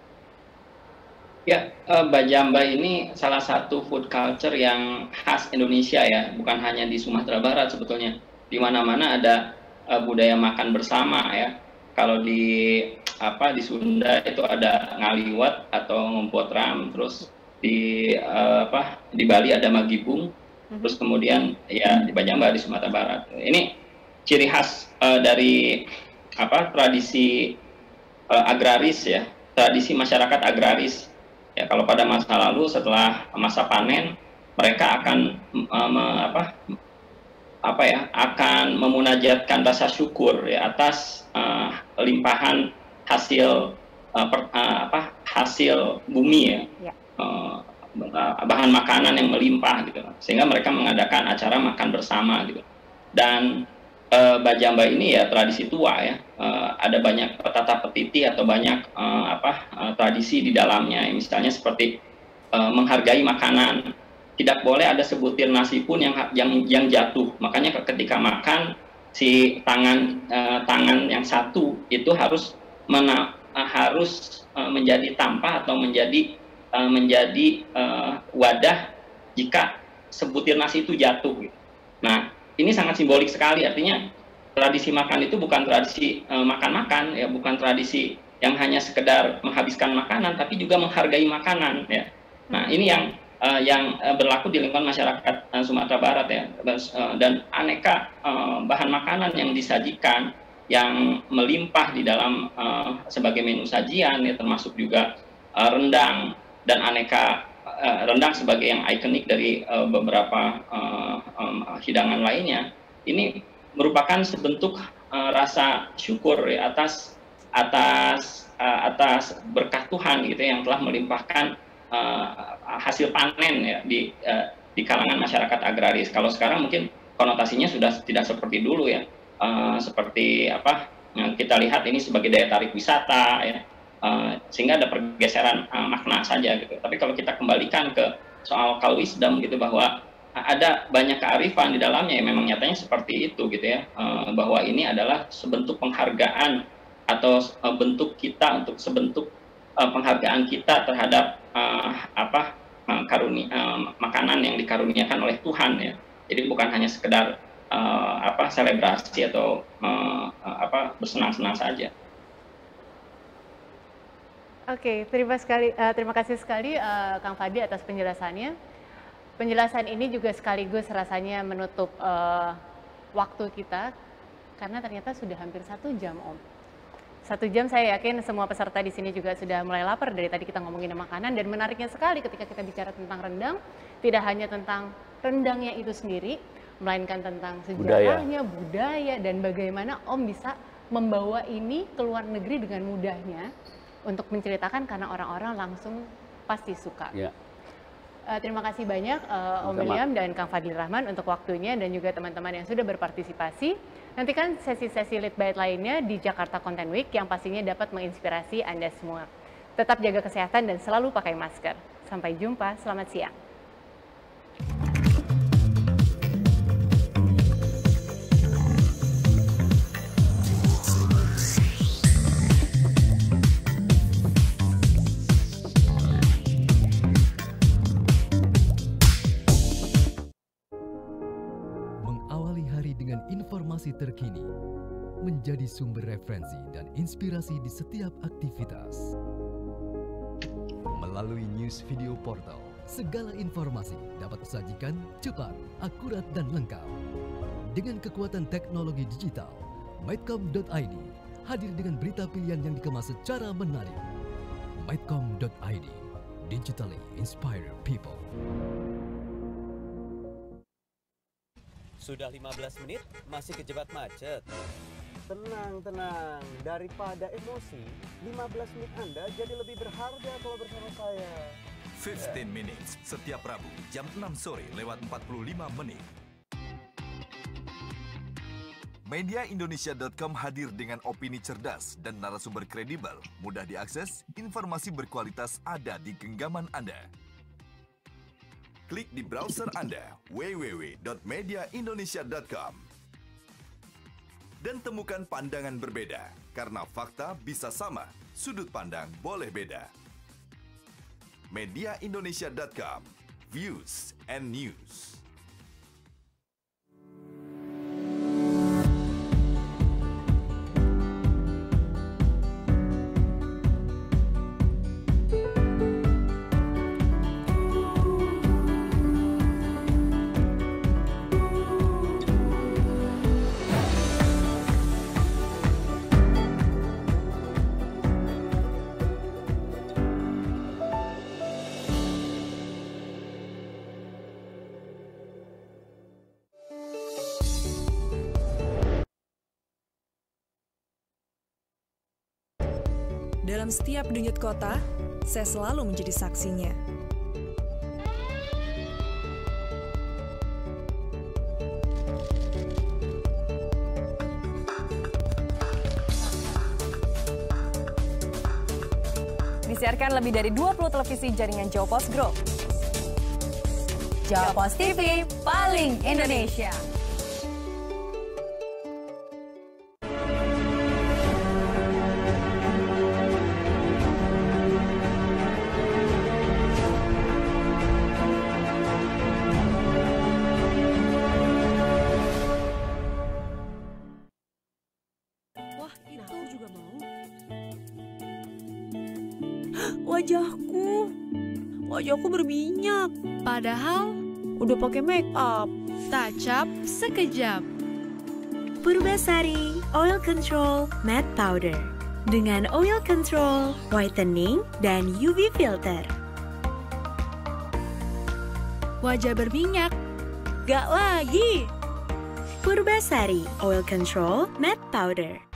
Ya, uh, Bajamba ini salah satu food culture yang khas Indonesia ya, bukan hanya di Sumatera Barat sebetulnya. Di mana-mana ada uh, budaya makan bersama ya. Kalau di apa di Sunda itu ada ngaliwat atau ngompotram, terus di uh, apa di Bali ada magibung, mm-hmm. terus kemudian ya di Bajamba di Sumatera Barat. Ini ciri khas uh, dari apa tradisi uh, agraris ya, tradisi masyarakat agraris. Ya, kalau pada masa lalu setelah masa panen mereka akan um, apa apa ya akan memunajatkan rasa syukur ya atas uh, limpahan hasil uh, per, uh, apa hasil bumi ya, ya. Uh, bahan makanan yang melimpah gitu, sehingga mereka mengadakan acara makan bersama gitu. Dan uh, Bajamba ini ya tradisi tua ya, uh, ada banyak petata petiti atau banyak uh, apa uh, tradisi di dalamnya, misalnya seperti uh, menghargai makanan, tidak boleh ada sebutir nasi pun yang yang yang jatuh, makanya ketika makan si tangan uh, tangan yang satu itu harus mena, uh, harus uh, menjadi tampah atau menjadi uh, menjadi uh, wadah jika sebutir nasi itu jatuh gitu. Nah, ini sangat simbolik sekali, artinya tradisi makan itu bukan tradisi makan-makan uh, ya, bukan tradisi yang hanya sekedar menghabiskan makanan, tapi juga menghargai makanan ya. Nah, ini yang uh, yang uh, berlaku di lingkungan masyarakat uh, Sumatera Barat ya, uh, dan aneka uh, bahan makanan yang disajikan yang melimpah di dalam uh, sebagai menu sajian ya, termasuk juga uh, rendang dan aneka uh, rendang sebagai yang ikonik dari uh, beberapa uh, um, hidangan lainnya. Ini merupakan sebentuk uh, rasa syukur ya, atas atas uh, atas berkah Tuhan gitu yang telah melimpahkan uh, hasil panen ya di uh, di kalangan masyarakat agraris. Kalau sekarang mungkin konotasinya sudah tidak seperti dulu ya. Uh, seperti apa yang kita lihat ini sebagai daya tarik wisata ya, uh, sehingga ada pergeseran uh, makna saja gitu. Tapi kalau kita kembalikan ke soal kal wisdom gitu, bahwa ada banyak kearifan di dalamnya ya, memang nyatanya seperti itu gitu ya, uh, bahwa ini adalah sebentuk penghargaan atau uh, bentuk kita untuk sebentuk uh, penghargaan kita terhadap uh, apa uh, karunia uh, makanan yang dikaruniakan oleh Tuhan ya. Jadi bukan hanya sekedar uh, apa selebrasi atau uh, uh, apa bersenang-senang saja. Oke, terima sekali, uh, terima kasih sekali uh, Kang Fadli atas penjelasannya. Penjelasan ini juga sekaligus rasanya menutup uh, waktu kita, karena ternyata sudah hampir satu jam, Om. Satu jam saya yakin semua peserta di sini juga sudah mulai lapar dari tadi kita ngomongin makanan, dan menariknya sekali ketika kita bicara tentang rendang, tidak hanya tentang rendangnya itu sendiri, melainkan tentang sejarahnya, budaya, budaya dan bagaimana Om bisa membawa ini ke luar negeri dengan mudahnya untuk menceritakan karena orang-orang langsung pasti suka. Ya. Uh, terima kasih banyak uh, Om William dan Kang Fadli Rahman untuk waktunya dan juga teman-teman yang sudah berpartisipasi. Nantikan sesi-sesi Lead By lainnya di Jakarta Content Week yang pastinya dapat menginspirasi Anda semua. Tetap jaga kesehatan dan selalu pakai masker. Sampai jumpa, selamat siang. Informasi terkini menjadi sumber referensi dan inspirasi di setiap aktivitas. Melalui news video portal, segala informasi dapat disajikan cepat, akurat, dan lengkap. Dengan kekuatan teknologi digital, Maidcom dot I D hadir dengan berita pilihan yang dikemas secara menarik. Maidcom dot I D, digitally inspire people. Sudah lima belas menit, masih kejebak macet. Tenang, tenang. Daripada emosi, lima belas menit Anda jadi lebih berharga kalau bersama saya. fifteen minutes, setiap Rabu, jam enam sore lewat empat puluh lima menit. Media Indonesia dot com hadir dengan opini cerdas dan narasumber kredibel, mudah diakses, informasi berkualitas ada di genggaman Anda. Klik di browser Anda, w w w dot media indonesia dot com. Dan temukan pandangan berbeda, karena fakta bisa sama, sudut pandang boleh beda. media indonesia dot com, views and news. Dalam setiap denyut kota, saya selalu menjadi saksinya. Disiarkan lebih dari dua puluh televisi jaringan Jawa Pos Group. Jawa Pos T V, paling Indonesia. Wajahku, wajahku berminyak. Padahal udah pakai make up. Touch up sekejap. Purbasari Oil Control Matte Powder dengan oil control, whitening, dan U V filter. Wajah berminyak, gak lagi. Purbasari Oil Control Matte Powder.